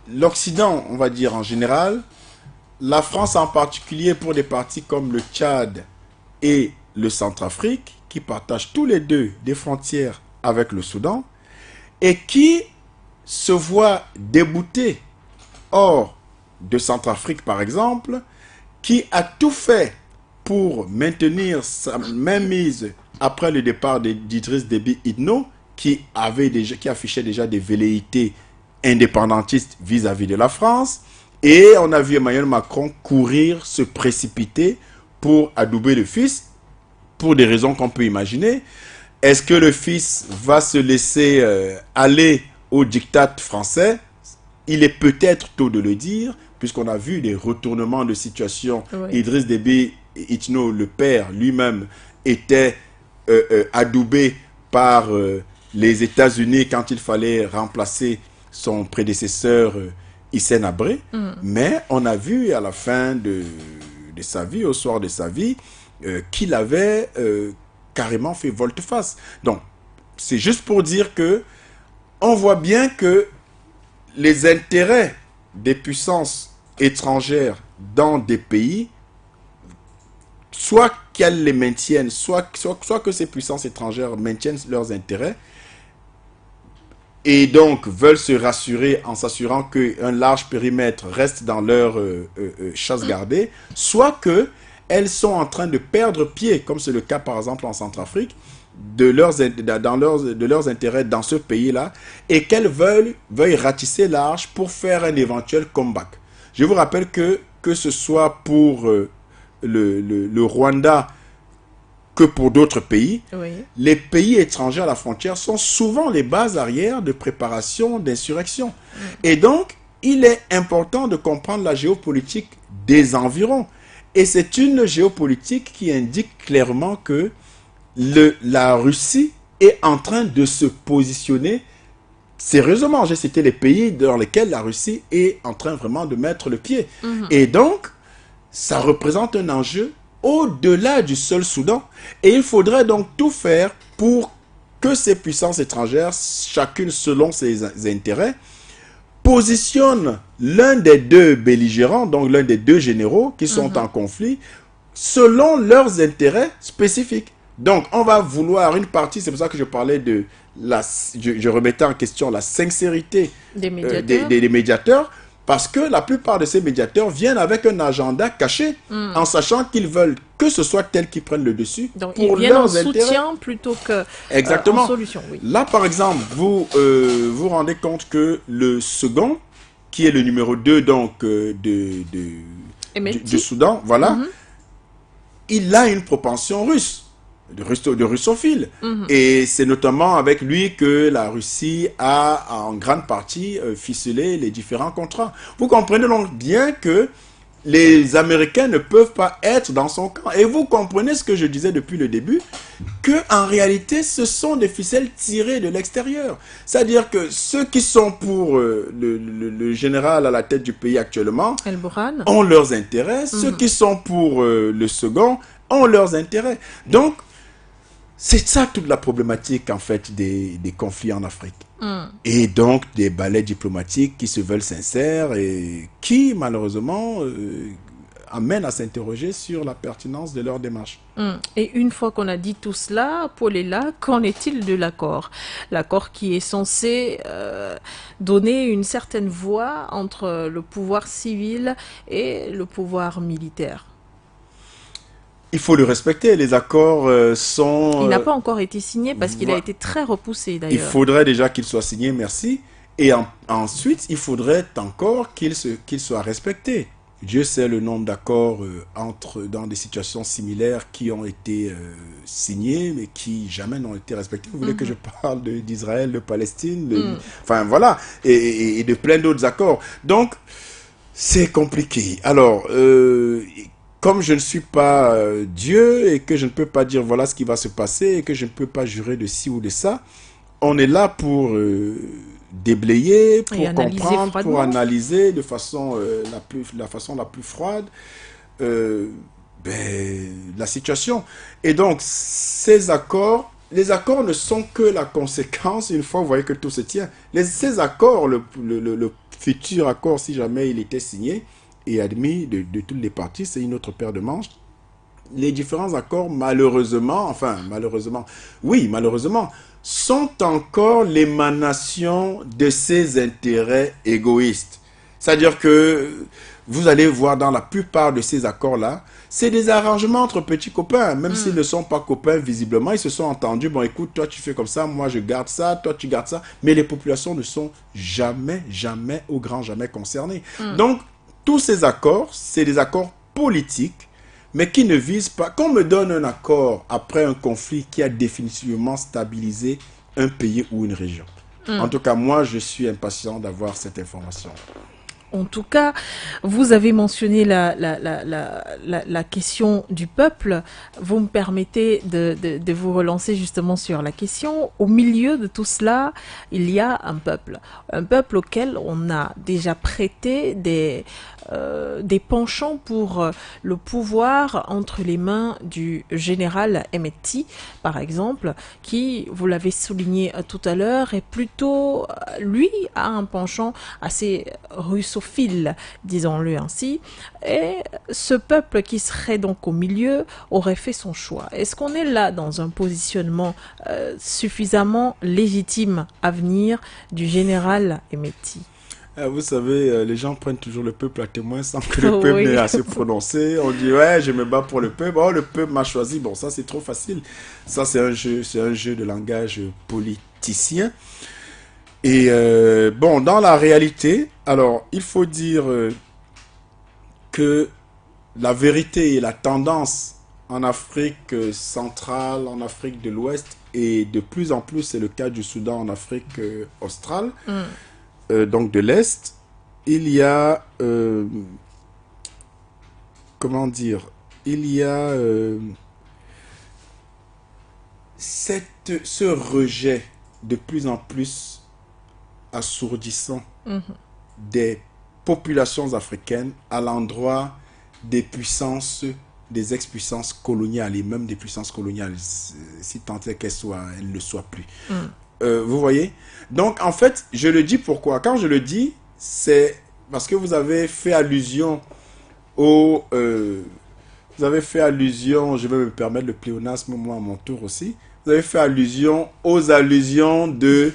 l'Occident, on va dire en général, la France en particulier pour des partis comme le Tchad et le Centrafrique, qui partagent tous les deux des frontières avec le Soudan, et qui se voient déboutés hors de Centrafrique par exemple, qui a tout fait pour maintenir sa mainmise après le départ d'Idriss Déby Itno, qui affichait déjà des velléités indépendantistes vis-à-vis de la France. Et on a vu Emmanuel Macron courir, se précipiter pour adouber le fils, pour des raisons qu'on peut imaginer. Est-ce que le fils va se laisser aller au diktat français? Il est peut-être tôt de le dire, puisqu'on a vu des retournements de situation. Oui. Idriss Déby Itno, le père lui-même, était adoubé par les États-Unis quand il fallait remplacer son prédécesseur Hissène Habré. Mais on a vu à la fin de sa vie, au soir de sa vie, qu'il avait carrément fait volte-face. Donc, c'est juste pour dire que on voit bien que les intérêts des puissances étrangères dans des pays, soit qu'elles les maintiennent, soit que ces puissances étrangères maintiennent leurs intérêts, et donc veulent se rassurer en s'assurant qu'un large périmètre reste dans leur chasse gardée, soit qu'elles sont en train de perdre pied, comme c'est le cas par exemple en Centrafrique, de leurs intérêts dans ce pays-là, et qu'elles veuillent ratisser large pour faire un éventuel comeback. Je vous rappelle que ce soit pour le Rwanda que pour d'autres pays, oui, les pays étrangers à la frontière sont souvent les bases arrières de préparation d'insurrection. Et donc, il est important de comprendre la géopolitique des environs. Et c'est une géopolitique qui indique clairement que la Russie est en train de se positionner sérieusement. J'ai cité les pays dans lesquels la Russie est en train vraiment de mettre le pied. Et donc, ça représente un enjeu au-delà du seul Soudan. Et il faudrait donc tout faire pour que ces puissances étrangères, chacune selon ses intérêts, positionnent l'un des deux belligérants, donc l'un des deux généraux qui sont en conflit, selon leurs intérêts spécifiques. Donc, on va vouloir une partie, c'est pour ça que je parlais de je remettais en question la sincérité des médiateurs, parce que la plupart de ces médiateurs viennent avec un agenda caché, en sachant qu'ils veulent que ce soit tel qui prennent le dessus. Donc, pour ils viennent en soutien plutôt que en solution. Oui. Là, par exemple, vous vous rendez compte que le second, qui est le numéro 2 donc, du Soudan, voilà, il a une propension russe. De russophile. Et c'est notamment avec lui que la Russie a en grande partie ficelé les différents contrats. Vous comprenez donc bien que les Américains ne peuvent pas être dans son camp. Et vous comprenez ce que je disais depuis le début, qu'en réalité, ce sont des ficelles tirées de l'extérieur. C'est-à-dire que ceux qui sont pour le général à la tête du pays actuellement ont leurs intérêts. Ceux qui sont pour le second ont leurs intérêts. Donc, c'est ça toute la problématique en fait des conflits en Afrique. Et donc des balais diplomatiques qui se veulent sincères et qui malheureusement amènent à s'interroger sur la pertinence de leur démarche. Et une fois qu'on a dit tout cela, Paul est là, qu'en est-il de l'accord? L'accord qui est censé donner une certaine voie entre le pouvoir civil et le pouvoir militaire. Il faut le respecter, les accords sont... Il n'a pas encore été signé parce qu'il a été très repoussé d'ailleurs. Il faudrait déjà qu'il soit signé, merci. Et ensuite, il faudrait encore qu'il soit respecté. Dieu sait le nombre d'accords dans des situations similaires qui ont été signés, mais qui jamais n'ont été respectés. Vous voulez que je parle d'Israël, de Palestine, enfin voilà, et de plein d'autres accords. Donc, c'est compliqué. Alors... comme je ne suis pas Dieu et que je ne peux pas dire voilà ce qui va se passer et que je ne peux pas jurer de ci ou de ça, on est là pour déblayer, pour comprendre, pour analyser de façon la façon la plus froide la situation. Et donc, les accords ne sont que la conséquence, une fois vous voyez que tout se tient. Ces accords, le futur accord, si jamais il était signé et admis de toutes les parties, c'est une autre paire de manches. Les différents accords, malheureusement, oui, malheureusement, sont encore l'émanation de ces intérêts égoïstes. C'est-à-dire que vous allez voir dans la plupart de ces accords-là, c'est des arrangements entre petits copains, même s'ils ne sont pas copains visiblement, ils se sont entendus, bon écoute, toi tu fais comme ça, moi je garde ça, toi tu gardes ça, mais les populations ne sont jamais, jamais, au grand jamais concernées. Donc, tous ces accords, c'est des accords politiques, mais qui ne visent pas, qu'on me donne un accord après un conflit qui a définitivement stabilisé un pays ou une région. En tout cas, moi je suis impatient d'avoir cette information. En tout cas, vous avez mentionné la question du peuple. Vous me permettez de vous relancer justement sur la question. Au milieu de tout cela, il y a un peuple auquel on a déjà prêté des penchants pour le pouvoir entre les mains du général Emeti, par exemple, qui, vous l'avez souligné tout à l'heure, est plutôt, lui, a un penchant assez russophile, disons-le ainsi, et ce peuple qui serait donc au milieu aurait fait son choix. Est-ce qu'on est là dans un positionnement suffisamment légitime à venir du général Emeti? Vous savez, les gens prennent toujours le peuple à témoin sans que le peuple n'ait à se prononcer. On dit, ouais, je me bats pour le peuple. Oh, le peuple m'a choisi. Bon, ça, c'est trop facile. Ça, c'est un jeu de langage politicien. Et bon, dans la réalité, alors, il faut dire que la vérité et la tendance en Afrique centrale, en Afrique de l'Ouest, et de plus en plus, c'est le cas du Soudan en Afrique australe, donc de l'Est, il y a, comment dire, il y a ce rejet de plus en plus assourdissant des populations africaines à l'endroit des puissances, des ex-puissances coloniales et même des puissances coloniales, si tant est qu'elles ne soient plus. Vous voyez? Donc, en fait, je le dis pourquoi? Quand je le dis, c'est parce que vous avez fait allusion au... vous avez fait allusion, je vais me permettre le pléonasme, moi, à mon tour aussi. Vous avez fait allusion aux allusions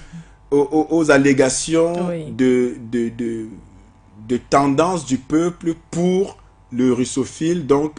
aux allégations de tendance du peuple pour le russophile, donc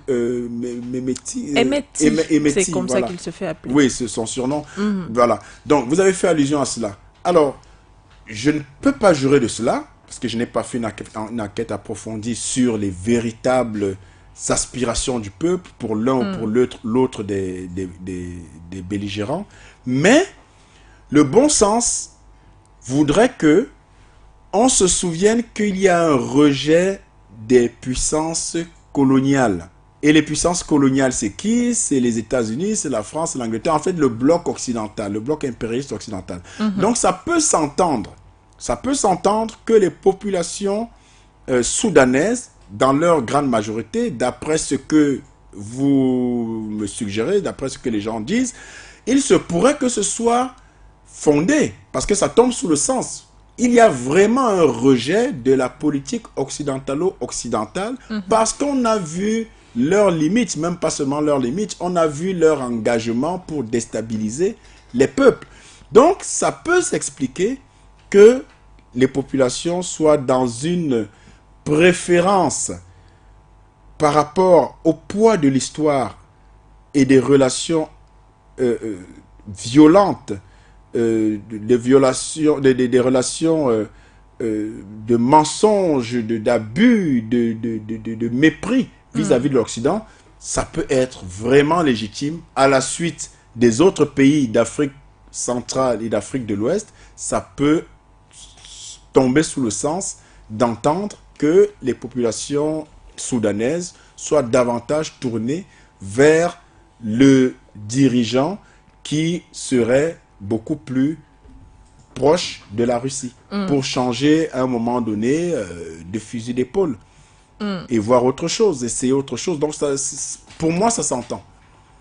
Emeti, c'est comme ça qu'il se fait appeler. Oui, c'est son surnom. Voilà. Donc, vous avez fait allusion à cela. Alors, je ne peux pas jurer de cela, parce que je n'ai pas fait une enquête approfondie sur les véritables aspirations du peuple pour l'un ou pour l'autre des belligérants. Mais, le bon sens voudrait que on se souvienne qu'il y a un rejet des puissances coloniales. Et les puissances coloniales, c'est qui? C'est les États-Unis, c'est la France, c'est l'Angleterre. En fait, le bloc occidental, le bloc impérialiste occidental. Donc, ça peut s'entendre. Ça peut s'entendre que les populations soudanaises, dans leur grande majorité, d'après ce que vous me suggérez, d'après ce que les gens disent, il se pourrait que ce soit fondé, parce que ça tombe sous le sens. Il y a vraiment un rejet de la politique occidentalo-occidentale parce qu'on a vu leurs limites, même pas seulement leurs limites, on a vu leur engagement pour déstabiliser les peuples. Donc, ça peut s'expliquer que les populations soient dans une préférence par rapport au poids de l'histoire et des relations violentes, des relations de mensonges, d'abus, de mépris vis-à-vis de l'Occident, ça peut être vraiment légitime à la suite des autres pays d'Afrique centrale et d'Afrique de l'Ouest. Ça peut tomber sous le sens d'entendre que les populations soudanaises soient davantage tournées vers le dirigeant qui serait beaucoup plus proche de la Russie pour changer à un moment donné de fusil d'épaule et voir autre chose, essayer autre chose. Donc ça, pour moi, ça s'entend.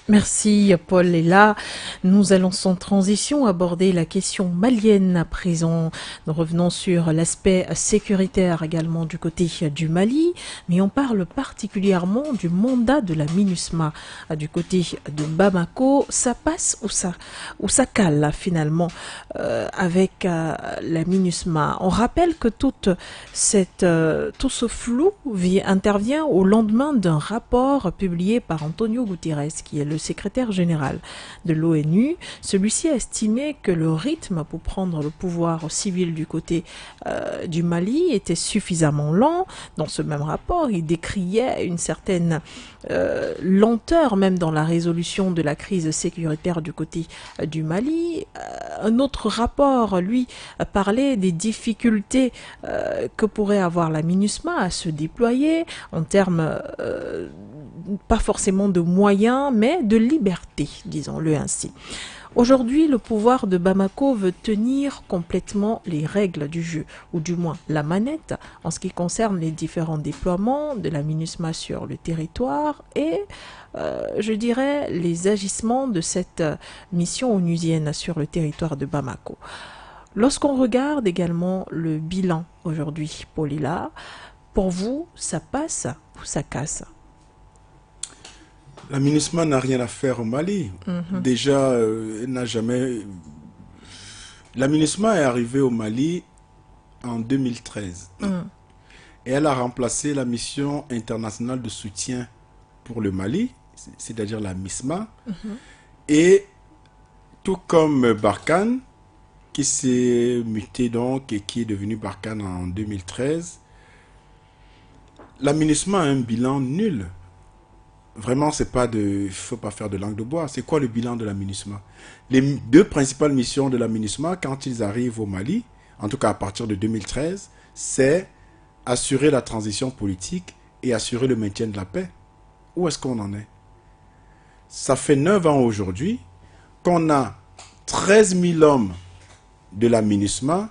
Merci Paul. Et là, nous allons sans transition aborder la question malienne à présent. Nous revenons sur l'aspect sécuritaire également du côté du Mali, mais on parle particulièrement du mandat de la MINUSMA. Du côté de Bamako, ça passe ou ça cale finalement avec la MINUSMA. On rappelle que tout ce flou intervient au lendemain d'un rapport publié par Antonio Guterres, qui est le secrétaire général de l'ONU. Celui-ci a estimé que le rythme pour prendre le pouvoir civil du côté du Mali était suffisamment lent. Dans ce même rapport, il décriait une certaine lenteur même dans la résolution de la crise sécuritaire du côté du Mali. Un autre rapport, lui, parlait des difficultés que pourrait avoir la MINUSMA à se déployer en termes pas forcément de moyens, mais de liberté, disons-le ainsi. Aujourd'hui, le pouvoir de Bamako veut tenir complètement les règles du jeu, ou du moins la manette, en ce qui concerne les différents déploiements de la MINUSMA sur le territoire et, je dirais, les agissements de cette mission onusienne sur le territoire de Bamako. Lorsqu'on regarde également le bilan aujourd'hui, Paulila, pour vous, ça passe ou ça casse? La MINUSMA n'a rien à faire au Mali. Déjà, elle n'a jamais... La MINUSMA est arrivée au Mali en 2013. Et elle a remplacé la mission internationale de soutien pour le Mali, c'est-à-dire la MISMA. Et tout comme Barkhane, qui s'est muté donc et qui est devenu Barkhane en 2013, la MINUSMA a un bilan nul. Vraiment, il faut pas faire de langue de bois. C'est quoi le bilan de la MINUSMA? Les deux principales missions de la MINUSMA, quand ils arrivent au Mali, en tout cas à partir de 2013, c'est assurer la transition politique et assurer le maintien de la paix. Où est-ce qu'on en est? Ça fait 9 ans aujourd'hui qu'on a 13 000 hommes de la MINUSMA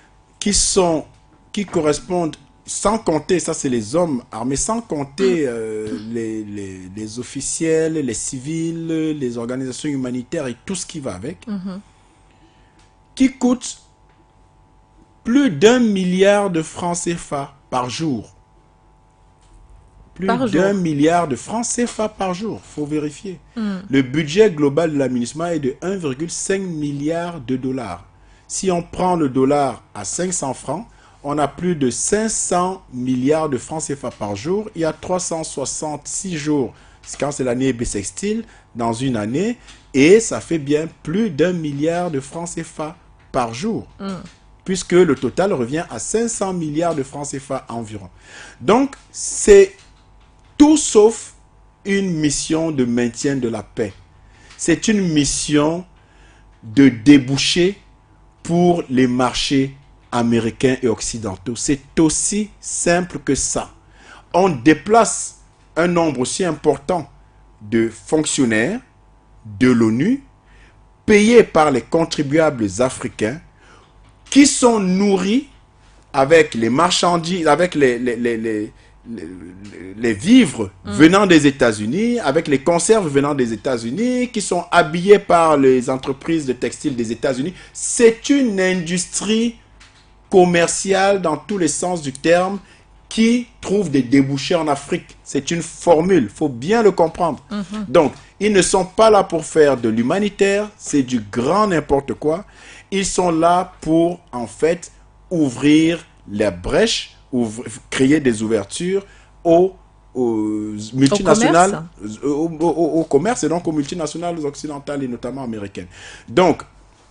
qui correspondent, sans compter, ça c'est les hommes armés, sans compter les officiels, les civils, les organisations humanitaires et tout ce qui va avec, qui coûtent plus d'1 milliard de francs CFA par jour. Plus d'1 milliard de francs CFA par jour, faut vérifier. Le budget global de la MINUSMA est de 1,5 milliard de dollars. Si on prend le dollar à 500 francs, on a plus de 500 milliards de francs CFA par jour. Il y a 366 jours, quand c'est l'année bissextile, dans une année, et ça fait bien plus d'1 milliard de francs CFA par jour, puisque le total revient à 500 milliards de francs CFA environ. Donc, c'est tout sauf une mission de maintien de la paix. C'est une mission de débouché pour les marchés américains et occidentaux. C'est aussi simple que ça. On déplace un nombre aussi important de fonctionnaires de l'ONU payés par les contribuables africains qui sont nourris avec les marchandises, avec les vivres venant des États-Unis, avec les conserves venant des États-Unis, qui sont habillés par les entreprises de textile des États-Unis. C'est une industrie commerciale dans tous les sens du terme qui trouve des débouchés en Afrique. C'est une formule, il faut bien le comprendre. Donc, ils ne sont pas là pour faire de l'humanitaire, c'est du grand n'importe quoi. Ils sont là pour, en fait, ouvrir les brèches, créer des ouvertures aux multinationales, au commerce et donc aux multinationales occidentales et notamment américaines. Donc,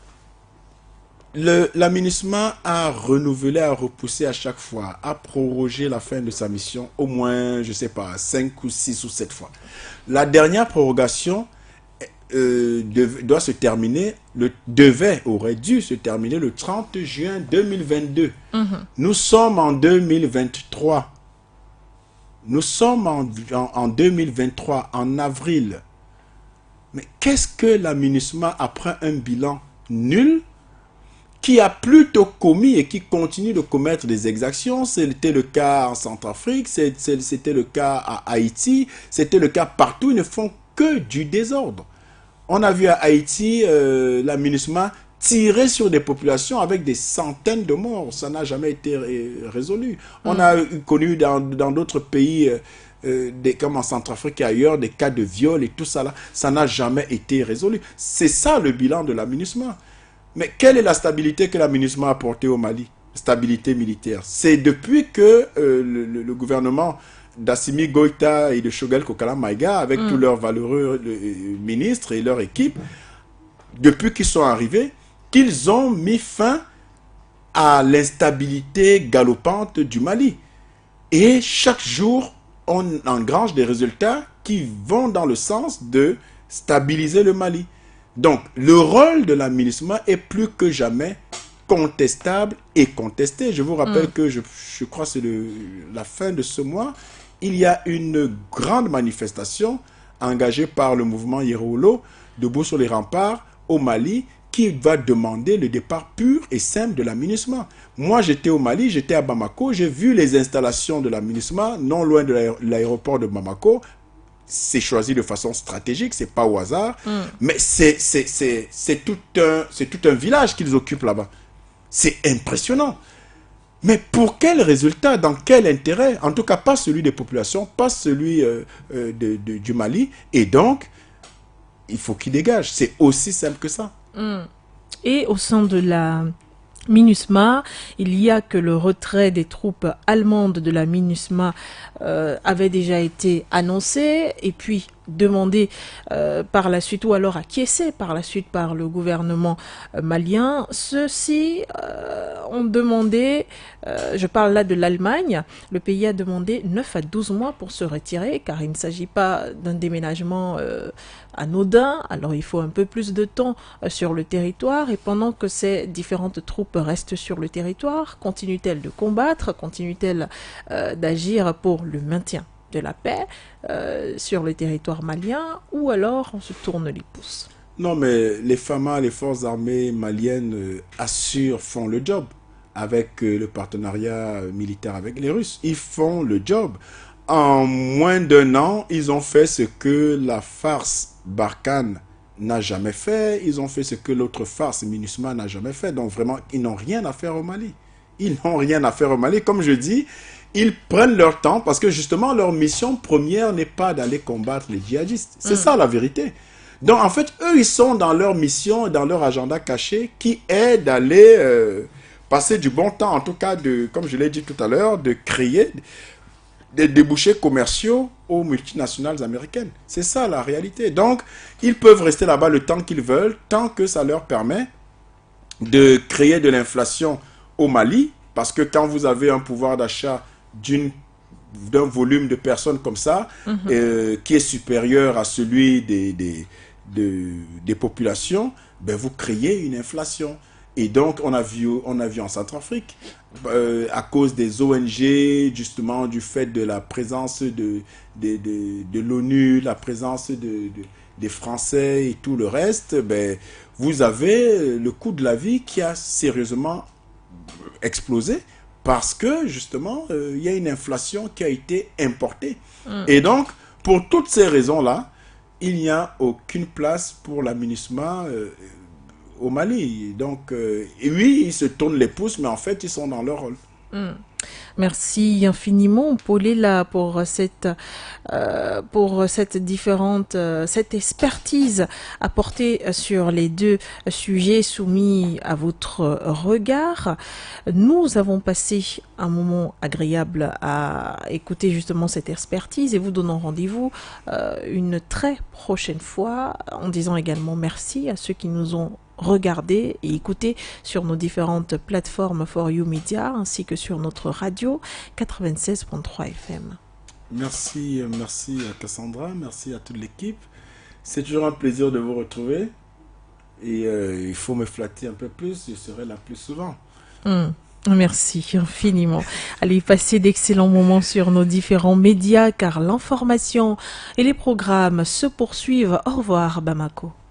la MINUSMA a renouvelé, a repoussé à chaque fois, a prorogé la fin de sa mission au moins, je ne sais pas, 5 ou 6 ou 7 fois. La dernière prorogation doit se terminer, aurait dû se terminer le 30 juin 2022. Nous sommes en 2023. Nous sommes en 2023, en avril. Mais qu'est-ce que la MINUSMA, après un bilan nul, qui a plutôt commis et qui continue de commettre des exactions? C'était le cas en Centrafrique, c'était le cas à Haïti, c'était le cas partout. Ils ne font que du désordre. On a vu à Haïti la MINUSMA tirer sur des populations avec des centaines de morts. Ça n'a jamais été résolu. On a connu dans d'autres pays, comme en Centrafrique et ailleurs, des cas de viol et tout ça là. Ça n'a jamais été résolu. C'est ça le bilan de la MINUSMA. Mais quelle est la stabilité que la MINUSMA a apportée au Mali? Stabilité militaire. C'est depuis que le gouvernement d'Assimi Goïta et de Choguel Kokala Maïga, avec tous leurs valeureux ministres et leur équipe, depuis qu'ils sont arrivés, qu'ils ont mis fin à l'instabilité galopante du Mali. Et chaque jour, on engrange des résultats qui vont dans le sens de stabiliser le Mali. Donc, le rôle de la MINUSMA est plus que jamais contestable et contesté. Je vous rappelle que je crois que c'est la fin de ce mois, il y a une grande manifestation engagée par le mouvement Yerolo, debout sur les remparts au Mali, qui va demander le départ pur et simple de la MINUSMA. Moi, j'étais au Mali, j'étais à Bamako, j'ai vu les installations de la MINUSMA, non loin de l'aéroport de Bamako. C'est choisi de façon stratégique, c'est pas au hasard, mais c'est tout un village qu'ils occupent là-bas. C'est impressionnant. Mais pour quel résultat, dans quel intérêt? En tout cas, pas celui des populations, pas celui du Mali. Et donc, il faut qu'ils dégagent. C'est aussi simple que ça. Et au sein de la MINUSMA, il y a que le retrait des troupes allemandes de la MINUSMA avait déjà été annoncé et puis demandé par la suite, ou alors acquiescé par la suite par le gouvernement malien. Ceux-ci ont demandé, je parle là de l'Allemagne, le pays a demandé 9 à 12 mois pour se retirer, car il ne s'agit pas d'un déménagement anodin, alors il faut un peu plus de temps sur le territoire, et pendant que ces différentes troupes restent sur le territoire, continuent-elles de combattre, continuent-elles d'agir pour le maintien de la paix sur le territoire malien, ou alors on se tourne les pouces? Non, mais les FAMA, les forces armées maliennes font le job avec le partenariat militaire avec les Russes. Ils font le job. En moins d'un an, ils ont fait ce que la farce Barkhane n'a jamais fait. Ils ont fait ce que l'autre farce MINUSMA n'a jamais fait. Donc vraiment, ils n'ont rien à faire au Mali. Ils n'ont rien à faire au Mali. Comme je dis, ils prennent leur temps parce que justement, leur mission première n'est pas d'aller combattre les djihadistes. C'est ça la vérité. Donc en fait, eux, ils sont dans leur mission, dans leur agenda caché qui est d'aller passer du bon temps, en tout cas, comme je l'ai dit tout à l'heure, de créer des débouchés commerciaux aux multinationales américaines. C'est ça la réalité. Donc, ils peuvent rester là-bas le temps qu'ils veulent, tant que ça leur permet de créer de l'inflation au Mali, parce que quand vous avez un pouvoir d'achat d'un volume de personnes comme ça, qui est supérieur à celui des populations, ben vous créez une inflation. Et donc, on a vu en Centrafrique, à cause des ONG, justement, du fait de la présence de l'ONU, la présence des Français et tout le reste, ben, vous avez le coût de la vie qui a sérieusement explosé parce que, justement, il y a une inflation qui a été importée. Et donc, pour toutes ces raisons-là, il n'y a aucune place pour la MINUSMA au Mali. Donc, oui, ils se tournent les pouces, mais en fait, ils sont dans leur rôle. Merci infiniment, Paulela, pour cette cette expertise apportée sur les deux sujets soumis à votre regard. Nous avons passé un moment agréable à écouter justement cette expertise et vous donnons rendez-vous une très prochaine fois en disant également merci à ceux qui nous ont regardez et écoutez sur nos différentes plateformes For You Media ainsi que sur notre radio 96.3 FM. Merci à Cassandra, merci à toute l'équipe. C'est toujours un plaisir de vous retrouver et il faut me flatter un peu plus, je serai là plus souvent. Merci infiniment. Allez passer d'excellents moments sur nos différents médias car l'information et les programmes se poursuivent. Au revoir Bamako.